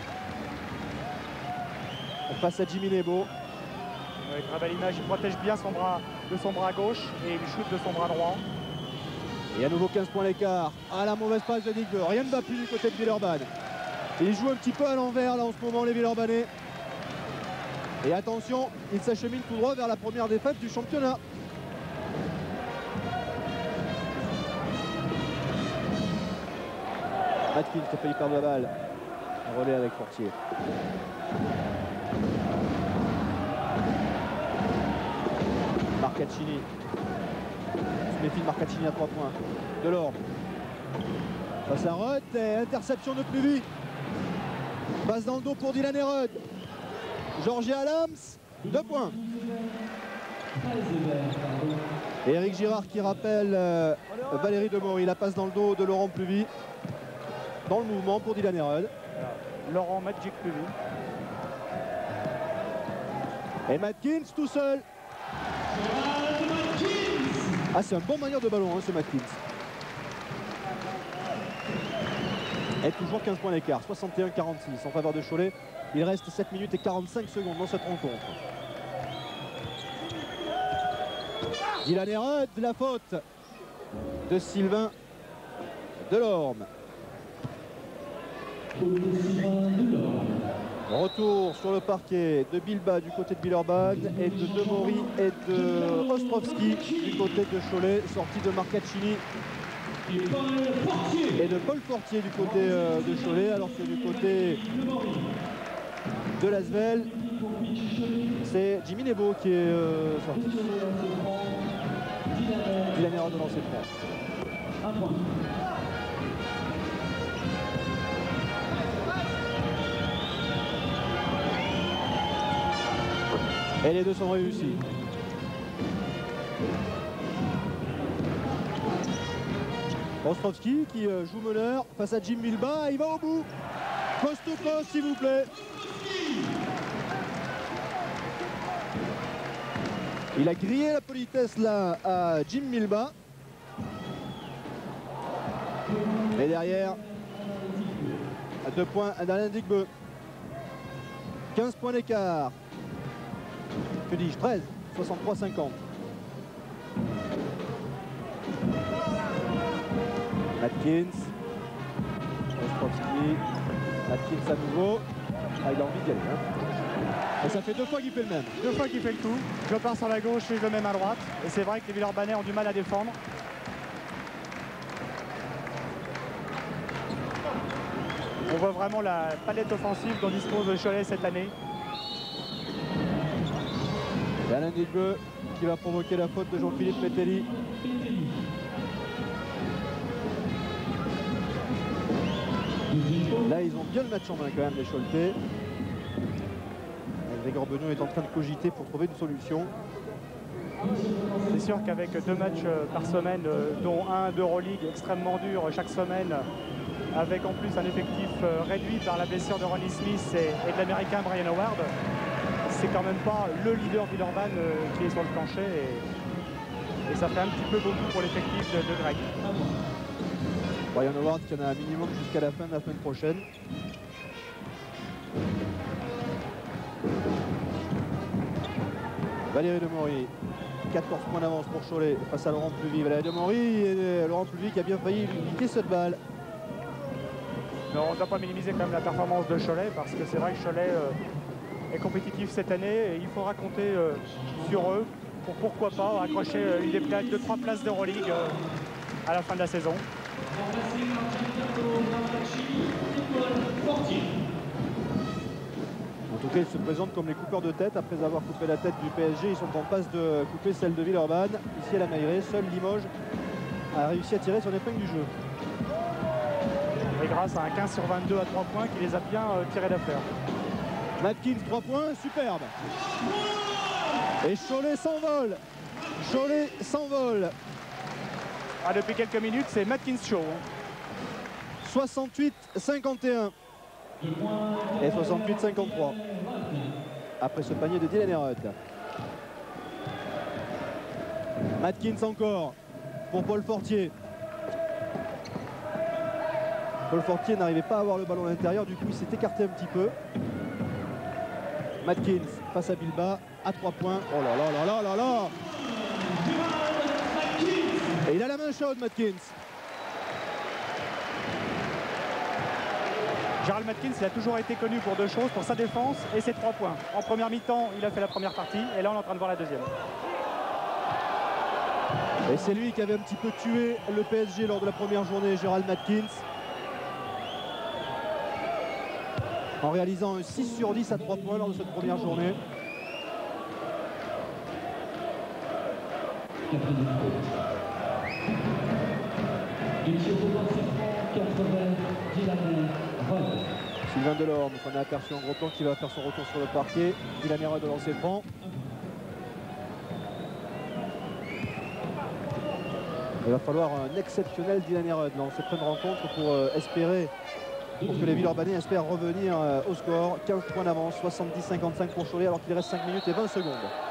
Face à Jimmy Nebo. Oui, très belle image, il protège bien son bras de son bras gauche et il shoot de son bras droit. Et à nouveau quinze points l'écart. À la mauvaise passe de Digbeu. Rien ne va plus du côté de Villeurbanne. Ils jouent un petit peu à l'envers là en ce moment les Villeurbanais. Et attention, ils s'acheminent tout droit vers la première défaite du championnat. Matkins qui a failli perdre la balle. Un relais avec Fortier. Marcaccini. Se méfie de Marcaccini à trois points. Delorme. Face à Rudd et interception de Pluvy. Passe dans le dos pour Dylan et Rudd. Georges Adams, deux points. Et Eric Girard qui rappelle euh, Valérie Demory. La passe dans le dos de Laurent Pluvy. Dans le mouvement pour Dylan et Rudd. Laurent Magic Pluvy. Et Matkins tout seul. Ah, c'est un bon manière de ballon, hein, ce Matkins. Et toujours quinze points d'écart, soixante et un à quarante-six en faveur de Cholet. Il reste sept minutes et quarante-cinq secondes dans cette rencontre. Dylan et Rudd, la faute de Sylvain Delorme. Retour sur le parquet de Bilba du côté de Villeurbanne et de Demory et de Ostrowski du côté de Cholet, sortie de Marcaccini et de Paul Fortier du côté euh, de Cholet, alors que du côté de l'Asvel, c'est Jimmy Nebo qui est euh, sorti. Il a une erreur de lancer franc. Et les deux sont réussis. Ostrovski qui joue meneur face à Jim Vilba. Il va au bout. Poste au poste, s'il vous plaît. Il a grillé la politesse là à Jim Vilba. Et derrière, à deux points d'Alain Digbe. quinze points d'écart. Que dis-je, treize, soixante-trois cinquante. Atkins. Ostrovski. Atkins à nouveau. Ah, il a envie d'y aller. Hein. Et ça fait deux fois qu'il fait le même. Deux fois qu'il fait le coup. Je pars sur la gauche et je le mets à droite. Et c'est vrai que les Villeurbanais ont du mal à défendre. On voit vraiment la palette offensive dont dispose Cholet cette année. Et Alain Digbe qui va provoquer la faute de Jean-Philippe Metelli. Là, ils ont bien le match en main quand même, les Choletais. Grégoire Begnon est en train de cogiter pour trouver une solution. C'est sûr qu'avec deux matchs par semaine, dont un d'Euroleague extrêmement dur chaque semaine, avec en plus un effectif réduit par la blessure de Ronnie Smith et, et de l'américain Brian Howard, c'est quand même pas le leader Villeurbanne qui est sur le plancher et, et ça fait un petit peu beaucoup pour l'effectif de, de Greg. Brian Howard qui en a un minimum jusqu'à la fin de la semaine prochaine. Valérie Demory, quatorze points d'avance pour Cholet face à Laurent Pluvy. Valérie Demory et Laurent Pluvy qui a bien failli lui piquer cette balle. Mais on ne doit pas minimiser quand même la performance de Cholet parce que c'est vrai que Cholet euh, est compétitif cette année et il faudra compter euh, sur eux pour pourquoi pas accrocher euh, une des places, deux, trois places d'Euroleague euh, à la fin de la saison. En tout cas, ils se présentent comme les coupeurs de tête. Après avoir coupé la tête du P S G, ils sont en passe de couper celle de Villeurbanne. Ici à la Mailleraie, seul Limoges a réussi à tirer son épingle du jeu. Et grâce à un quinze sur vingt-deux à trois points qui les a bien euh, tirés d'affaire. Matkins, trois points, superbe. Et Cholet s'envole. Cholet s'envole. Ah, depuis quelques minutes, c'est Matkins Show. soixante-huit cinquante et un. Et soixante-huit cinquante-trois. Après ce panier de Dylan Herod. Matkins encore pour Paul Fortier. Paul Fortier n'arrivait pas à avoir le ballon à l'intérieur, du coup il s'est écarté un petit peu. Matkins face à Bilba à trois points. Oh là là là là là là. Et il a la main chaude, Matkins. Gérald Matkins, il a toujours été connu pour deux choses, pour sa défense et ses trois points. En première mi-temps, il a fait la première partie et là on est en train de voir la deuxième. Et c'est lui qui avait un petit peu tué le P S G lors de la première journée, Gérald Matkins. En réalisant un six sur dix à trois points lors de cette première journée. Sylvain Delorme, qu'on a aperçu en gros plan, qui va faire son retour sur le parquet. Dylan Herod de lancer franc. Il va falloir un exceptionnel Dylan Herod dans cette fin de rencontre pour euh, espérer, pour que les Villeurbanais espèrent revenir euh, au score. quinze points d'avance, soixante-dix cinquante-cinq pour Cholet, alors qu'il reste cinq minutes et vingt secondes.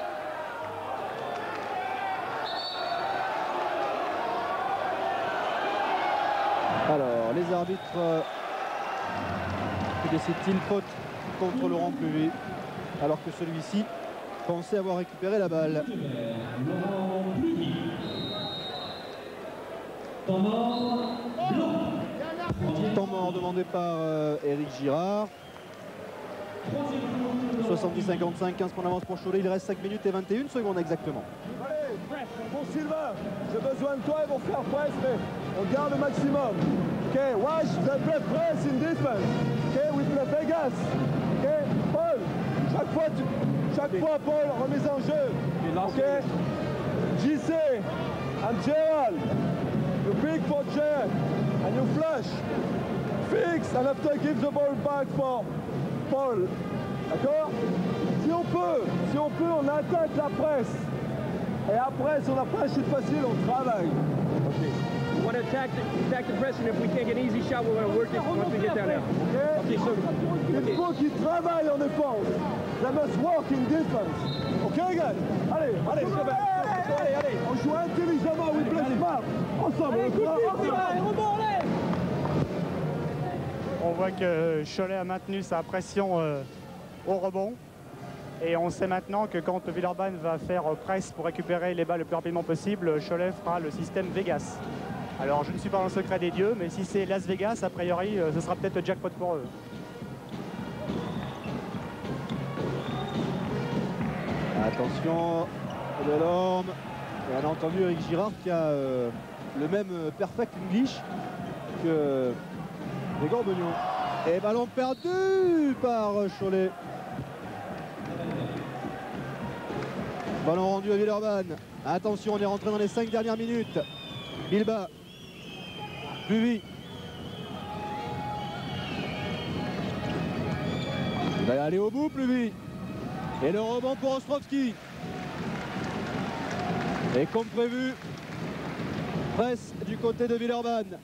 Alors, les arbitres, euh, que décident-ils? Faute contre Laurent Pluvy, alors que celui-ci pensait avoir récupéré la balle. Temps mort, Petit temps mort demandé par euh, Éric Girard. soixante-dix cinquante-cinq, quinze points d'avance pour Cholet. Il reste cinq minutes et vingt et une secondes exactement. Allez, bon Sylvain, j'ai besoin de toi et mon frère presse, mais on garde le maximum. Ok, watch, they play press in defense. Ok, we play Vegas. Ok, Paul, chaque fois, tu, chaque fois Paul, remise en jeu. Ok, J C and Gerald, you pick for Jay and you flush. Fix, and after give the ball back for Paul. D'accord? Si on peut, si on peut, on attaque la presse. Et après, sur la presse, c'est facile, on travaille. Okay. We want to attack the, attack the press, and if we can't get an easy shot, we want to work it once we get down there. Okay? Okay, so, Il faut qu'ils travaillent en défense. They must work in defense. Ok, guys? Allez, allez, allez, allez. On joue intelligemment, we play smart. Ensemble, ensemble. On voit que Cholet a maintenu sa pression euh, au rebond. Et on sait maintenant que quand Villeurbanne va faire presse pour récupérer les balles le plus rapidement possible, Cholet fera le système Vegas. Alors je ne suis pas dans le secret des dieux, mais si c'est Las Vegas, a priori, ce sera peut-être le jackpot pour eux. Attention, Delorme. Et on a entendu Eric Girard qui a euh, le même perfect English que Grégoire Begnon. Et ballon perdu par Cholet. Ballon rendu à Villeurbanne. Attention, on est rentré dans les cinq dernières minutes. Bilba. Pluvy. Il va aller au bout, Pluvy. Et le rebond pour Ostrovski. Et comme prévu, presse du côté de Villeurbanne.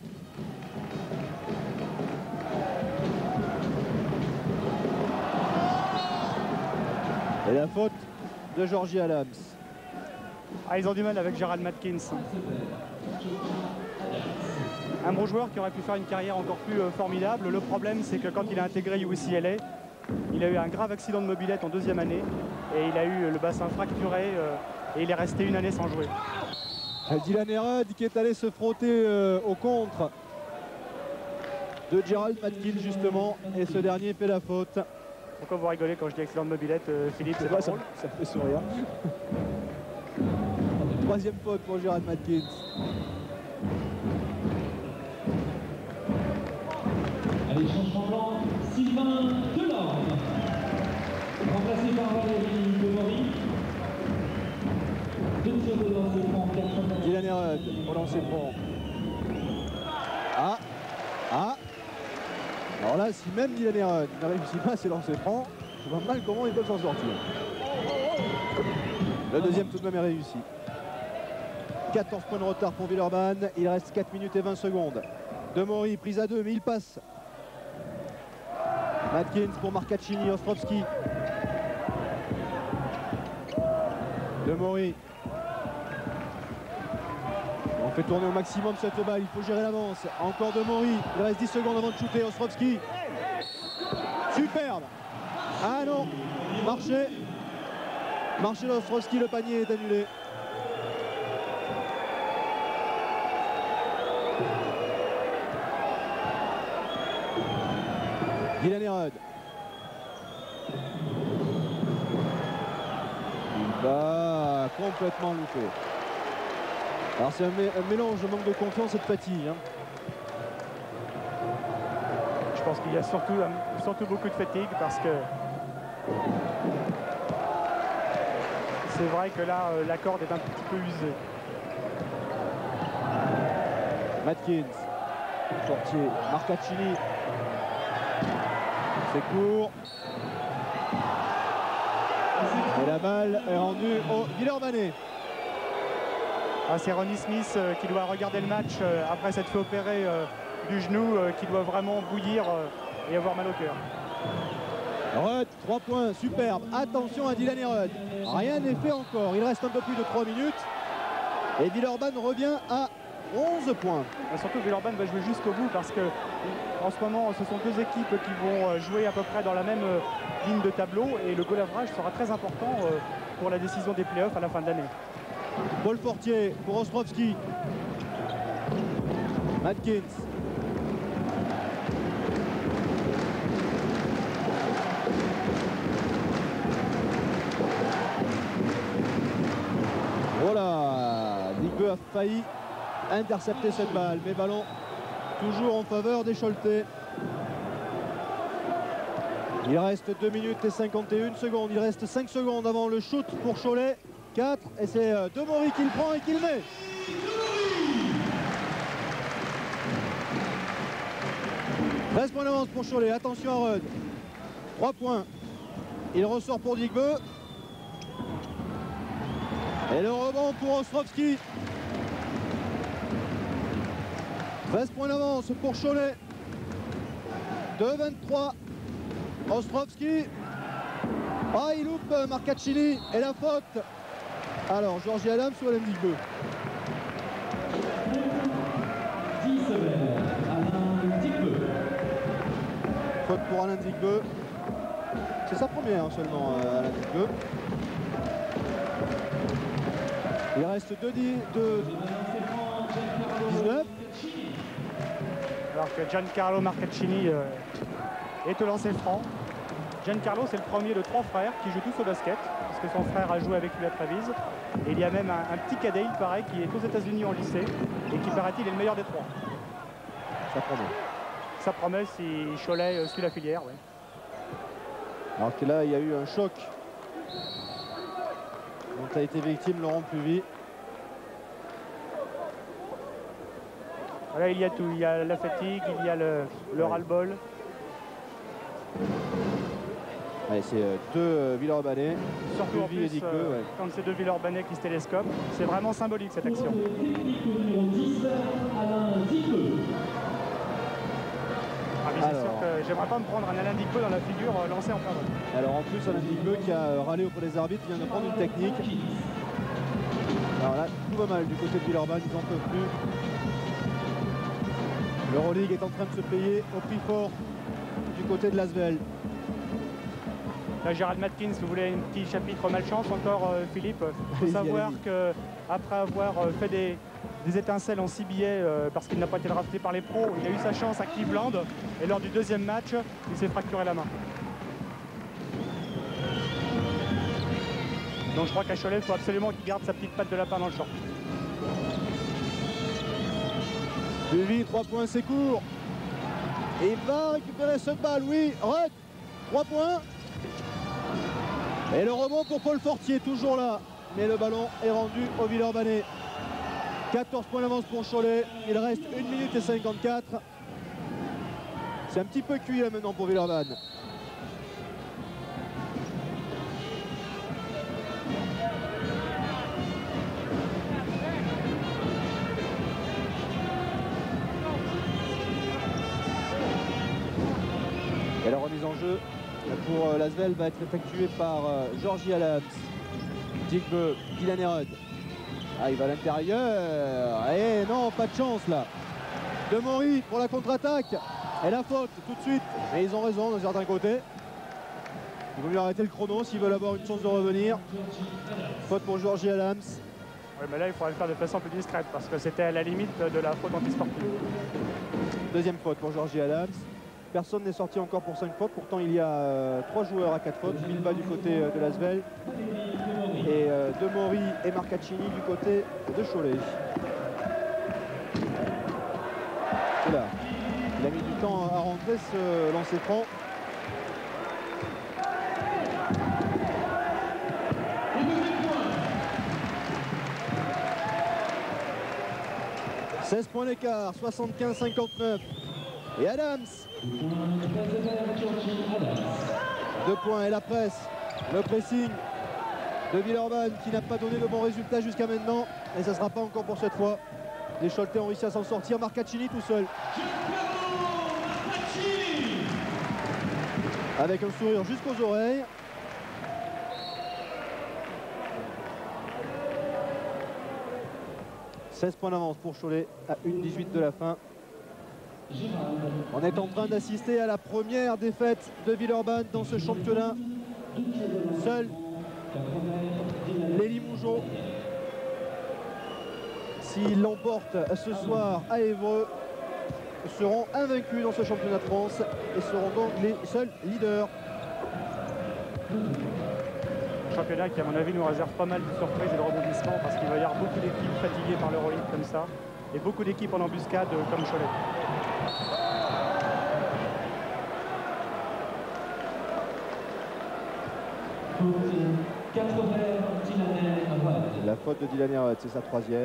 Et la faute de Georgie Adams. Ah, ils ont du mal avec Gérald Matkins. Un bon joueur qui aurait pu faire une carrière encore plus euh, formidable. Le problème, c'est que quand il a intégré U C L A, il a eu un grave accident de mobilette en deuxième année et il a eu le bassin fracturé euh, et il est resté une année sans jouer. Dylan Herod qui est allé se frotter euh, au contre de Gérald Matkins justement, et ce dernier fait la faute. Pourquoi vous rigolez quand je dis accident de mobilette, euh, Philippe? C'est pas ça, drôle. ça fait sourire. Troisième faute pour Gérald Matkins. Allez, changement blanc, Sylvain Delorme. Remplacé par Valérie Demory. Deux tirs de lancer franc, quatre. Dylan Herod au lancer franc. Ah, ah. Alors là, si même Dylan Herod ne réussit pas à ses lancers francs, je vois mal comment ils peuvent s'en sortir. Le deuxième tout de même est réussi. quatorze points de retard pour Villeurbanne. Il reste quatre minutes et vingt secondes. Demory prise à deux, mais il passe. Matkins pour Marcaccini, Ostrovski. Demory. On fait tourner au maximum cette balle, il faut gérer l'avance. Encore Demory, il reste dix secondes avant de shooter. Ostrovski. Superbe. Ah non, marché. Marché d'Ostrovski, le panier est annulé. Dylan Herod. Il va complètement louper. Alors c'est un, mé un mélange de manque de confiance et de fatigue. Hein. Je pense qu'il y a surtout, surtout beaucoup de fatigue parce que c'est vrai que là, la corde est un petit peu usée. Matkins, Fortier, Marcaccini. C'est court. Et la balle est rendue au Villeurbanais. Ah, c'est Ronnie Smith euh, qui doit regarder le match euh, après s'être fait opérer euh, du genou, euh, qui doit vraiment bouillir euh, et avoir mal au cœur. Herod, trois points, superbe. Attention à Dylan Herod. Rien n'est fait encore. Il reste un peu plus de trois minutes. Et Villeurbanne revient à onze points. Et surtout, Villeurbanne va jouer jusqu'au bout parce que en ce moment, ce sont deux équipes qui vont jouer à peu près dans la même euh, ligne de tableau. Et le goal average sera très important euh, pour la décision des playoffs à la fin de l'année. Paul Fortier pour Ostrovski. Matkins. Voilà, Ligue a failli intercepter cette balle, mais ballon toujours en faveur des Choletais. Il reste deux minutes et cinquante et une secondes. Il reste cinq secondes avant le shoot pour Cholet. quatre, et c'est Demory qui le prend et qui le met. treize points d'avance pour Cholet. Attention à Rod. trois points. Il ressort pour Digbeu. Et le rebond pour Ostrovski. treize points d'avance pour Cholet. deux vingt-trois. Ostrovski. Ah, il loupe Marcaccini. Et la faute. Alors, Georgie Adams ou Alain Digbeu? Faute pour Alain Digbeu. C'est sa première seulement, euh, Alain Digbeu. Il reste deux dix-neuf. Alors que Giancarlo Marcaccini euh, est au lancer franc. Giancarlo, c'est le premier de trois frères qui jouent tous au basket, parce que son frère a joué avec lui à Trévise. Et il y a même un, un petit cadet, il paraît, qui est aux États-Unis en lycée et qui, paraît-il, est le meilleur des trois. Ça promet. Ça promet si Cholet euh, suit la filière. Ouais. Alors que là, il y a eu un choc dont a été victime Laurent Pluvy. Voilà, il y a tout. Il y a la fatigue, il y a le, le ras-le-bol. Allez, c'est euh, deux euh, Villeurbanais. Surtout en plus, Digbeu, euh, ouais. quand c'est deux Villeurbanais qui se télescopent. C'est vraiment symbolique cette action. Ah, mais c'est sûr que j'aimerais pas me prendre un Alain Digbeu dans la figure euh, lancé en plein vol. Alors en plus, Alain Digbeu qui a euh, râlé auprès des arbitres vient de prendre une technique. Alors là, tout va mal du côté de Villeurbanne, ils n'en peuvent plus. L'Euroleague est en train de se payer au prix fort du côté de l'Asvel. Là, Gérald Matkins, vous voulez un petit chapitre malchance encore, euh, Philippe? Il faut savoir qu'après avoir euh, fait des, des étincelles en six billets euh, parce qu'il n'a pas été drafté par les pros, il a eu sa chance à Cleveland et lors du deuxième match, il s'est fracturé la main. Donc je crois qu'à Cholet, il faut absolument qu'il garde sa petite patte de lapin dans le short. Pluvy, trois points, c'est court. Et il va récupérer cette balle, oui. Rudd, trois points. Et le rebond pour Paul Fortier, toujours là. Mais le ballon est rendu au Villeurbanais. quatorze points d'avance pour Cholet. Il reste une minute et cinquante-quatre. C'est un petit peu cuit là maintenant pour Villeurbanne. Et la remise en jeu pour euh, l'Asvel va être effectuée par euh, Georgie Adams. Digbeu, Dylan Herod. Ah, il va à l'intérieur. Et non, pas de chance là. De Maury pour la contre-attaque. Et la faute tout de suite. Mais ils ont raison d'un certain côté. Il vaut mieux arrêter le chrono s'ils veulent avoir une chance de revenir. Faute pour Georgie Adams. Oui, mais là, il faudrait le faire de façon plus discrète parce que c'était à la limite de la faute antisportive. Deuxième faute pour Georgie Adams. Personne n'est sorti encore pour cinq fautes. Pourtant, il y a euh, trois joueurs à quatre fautes. Milba du côté euh, de l'Asvel. Et euh, De Maury et Marcaccini du côté de Cholet. Là, il a mis du temps à rentrer ce lancer franc. seize points d'écart, soixante-quinze cinquante-neuf. Et Adams. Deux points et la presse. Le pressing de Villeurbanne qui n'a pas donné de bons résultats jusqu'à maintenant. Et ça ne sera pas encore pour cette fois. Les Choletais ont réussi à s'en sortir. Marcaccini tout seul. Avec un sourire jusqu'aux oreilles. seize points d'avance pour Cholet à une dix-huit de la fin. On est en train d'assister à la première défaite de Villeurbanne dans ce championnat. Seuls les Limougeaux, s'ils l'emportent ce soir à Évreux, seront invaincus dans ce championnat de France et seront donc les seuls leaders. Un championnat qui, à mon avis, nous réserve pas mal de surprises et de rebondissements parce qu'il va y avoir beaucoup d'équipes fatiguées par l'Euroleague comme ça et beaucoup d'équipes en embuscade comme Cholet. La faute de Dylan Herod, c'est sa troisième.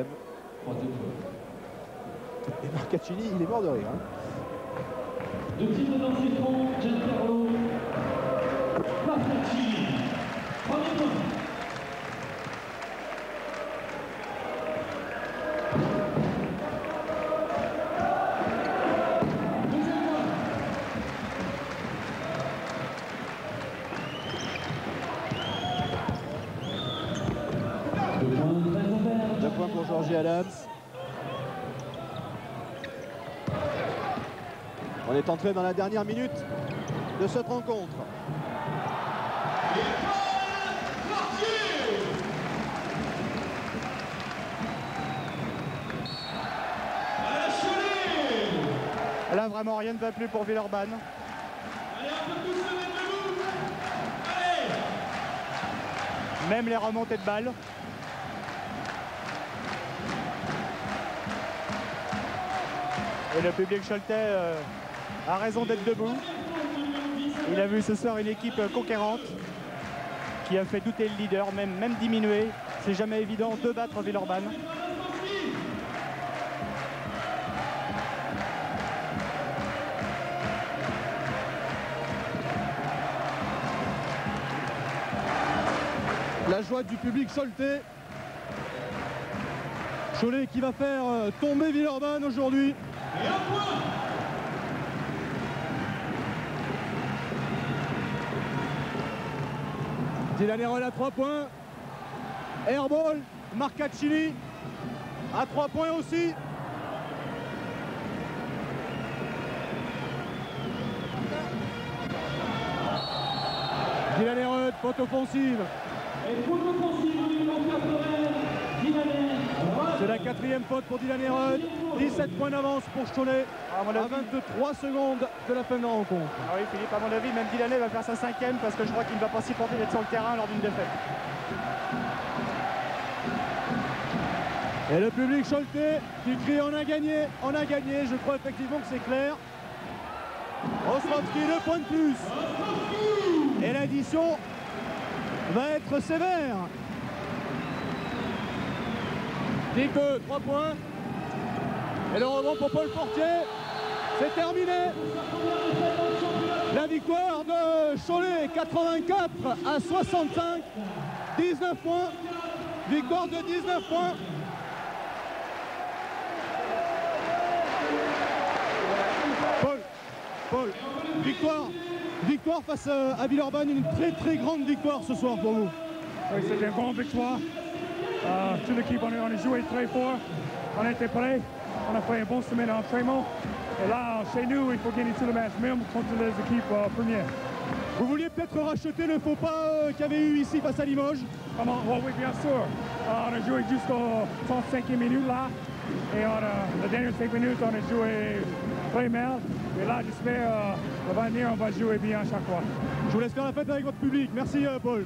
Et Marcaccini, il est mort de rire. Hein. De titre dans ses fonds, Giancarlo Marcaccini. Roger Adams. On est entré dans la dernière minute de cette rencontre. Là, vraiment, rien ne va plus pour Villeurbanne. Même les remontées de balles. Et le public choletais euh, a raison d'être debout. Il a vu ce soir une équipe conquérante qui a fait douter le leader, même, même diminuer. C'est jamais évident de battre Villeurbanne. La joie du public choletais. Cholet qui va faire euh, tomber Villeurbanne aujourd'hui. Dylan Herold à trois points. Airball, Marcaccini à trois points aussi. Dylan Herold, faute offensive. C'est la quatrième faute pour Dylan Herold. dix-sept points d'avance pour Cholet à vingt-trois secondes de la fin de la rencontre. Ah oui, Philippe, à mon avis, même Dylan va faire sa cinquième parce que je crois qu'il ne va pas s'y porter d'être sur le terrain lors d'une défaite. Et le public choletais qui crie on a gagné, on a gagné. Je crois effectivement que c'est clair. Ostrovski, deux points de plus. Et l'addition va être sévère. Dico, trois points. Et le rebond pour Paul Fortier. C'est terminé. La victoire de Cholet, quatre-vingt-quatre à soixante-cinq. dix-neuf points. Victoire de dix-neuf points. Paul, Paul, victoire. Victoire face à Villeurbanne, une très très grande victoire ce soir pour vous. Oui, c'est une grande victoire. Euh, toute l'équipe, on, on a joué très fort. On était prêts. On a fait une bonne semaine d'entraînement. Et là, chez nous, il faut gagner tout le match, même contre les équipes euh, premières. Vous vouliez peut-être racheter le faux pas euh, qu'il y avait eu ici face à Limoges? Comment? Oh, oui, bien sûr. Euh, on a joué jusqu'au trente-cinquième minute là. Et on a, les dernières cinq minutes, on a joué très mal. Et là, j'espère euh, l'avenir, on va jouer bien à chaque fois. Je vous laisse faire la fête avec votre public. Merci, euh, Paul.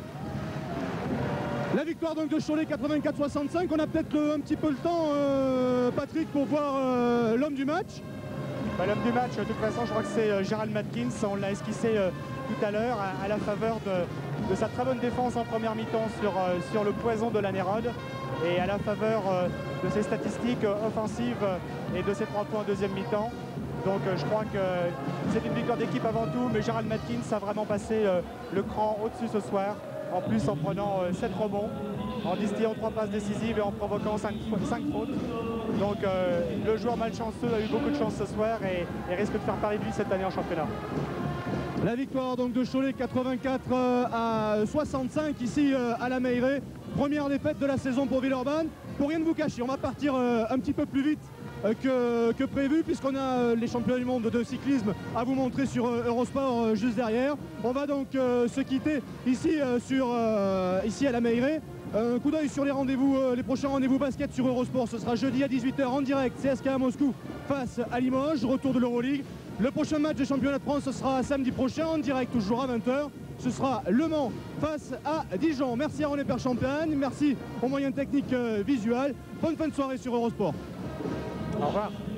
La victoire donc de Cholet, quatre-vingt-quatre à soixante-cinq. On a peut-être un petit peu le temps, euh, Patrick, pour voir euh, l'homme du match. Bah, l'homme du match, de toute façon, je crois que c'est euh, Gérald Matkins. On l'a esquissé euh, tout à l'heure à, à la faveur de, de sa très bonne défense en première mi-temps sur, euh, sur le poison de la Nérode et à la faveur euh, de ses statistiques euh, offensives euh, et de ses trois points en deuxième mi-temps. Donc euh, je crois que c'est une victoire d'équipe avant tout, mais Gérald Matkins a vraiment passé euh, le cran au-dessus ce soir. En plus en prenant euh, sept rebonds, en distillant trois passes décisives et en provoquant cinq fautes. Donc euh, le joueur malchanceux a eu beaucoup de chance ce soir et, et risque de faire parler de lui cette année en championnat. La victoire donc de Cholet, quatre-vingt-quatre à soixante-cinq ici euh, à la Meilleray. Première défaite de la saison pour Villeurbanne. Pour rien de vous cacher, on va partir euh, un petit peu plus vite euh, que, que prévu puisqu'on a euh, les championnats du monde de cyclisme à vous montrer sur euh, Eurosport euh, juste derrière. On va donc euh, se quitter ici, euh, sur, euh, ici à la Meilleray. Un coup d'œil sur les rendez-vous, euh, les prochains rendez-vous basket sur Eurosport. Ce sera jeudi à dix-huit heures en direct, C S K A Moscou face à Limoges, retour de l'Euroleague. Le prochain match des championnats de France, ce sera samedi prochain en direct, toujours à vingt heures. Ce sera Le Mans face à Dijon. Merci à René Perchampagne, merci aux moyens techniques euh, visuels. Bonne fin de soirée sur Eurosport. Au revoir.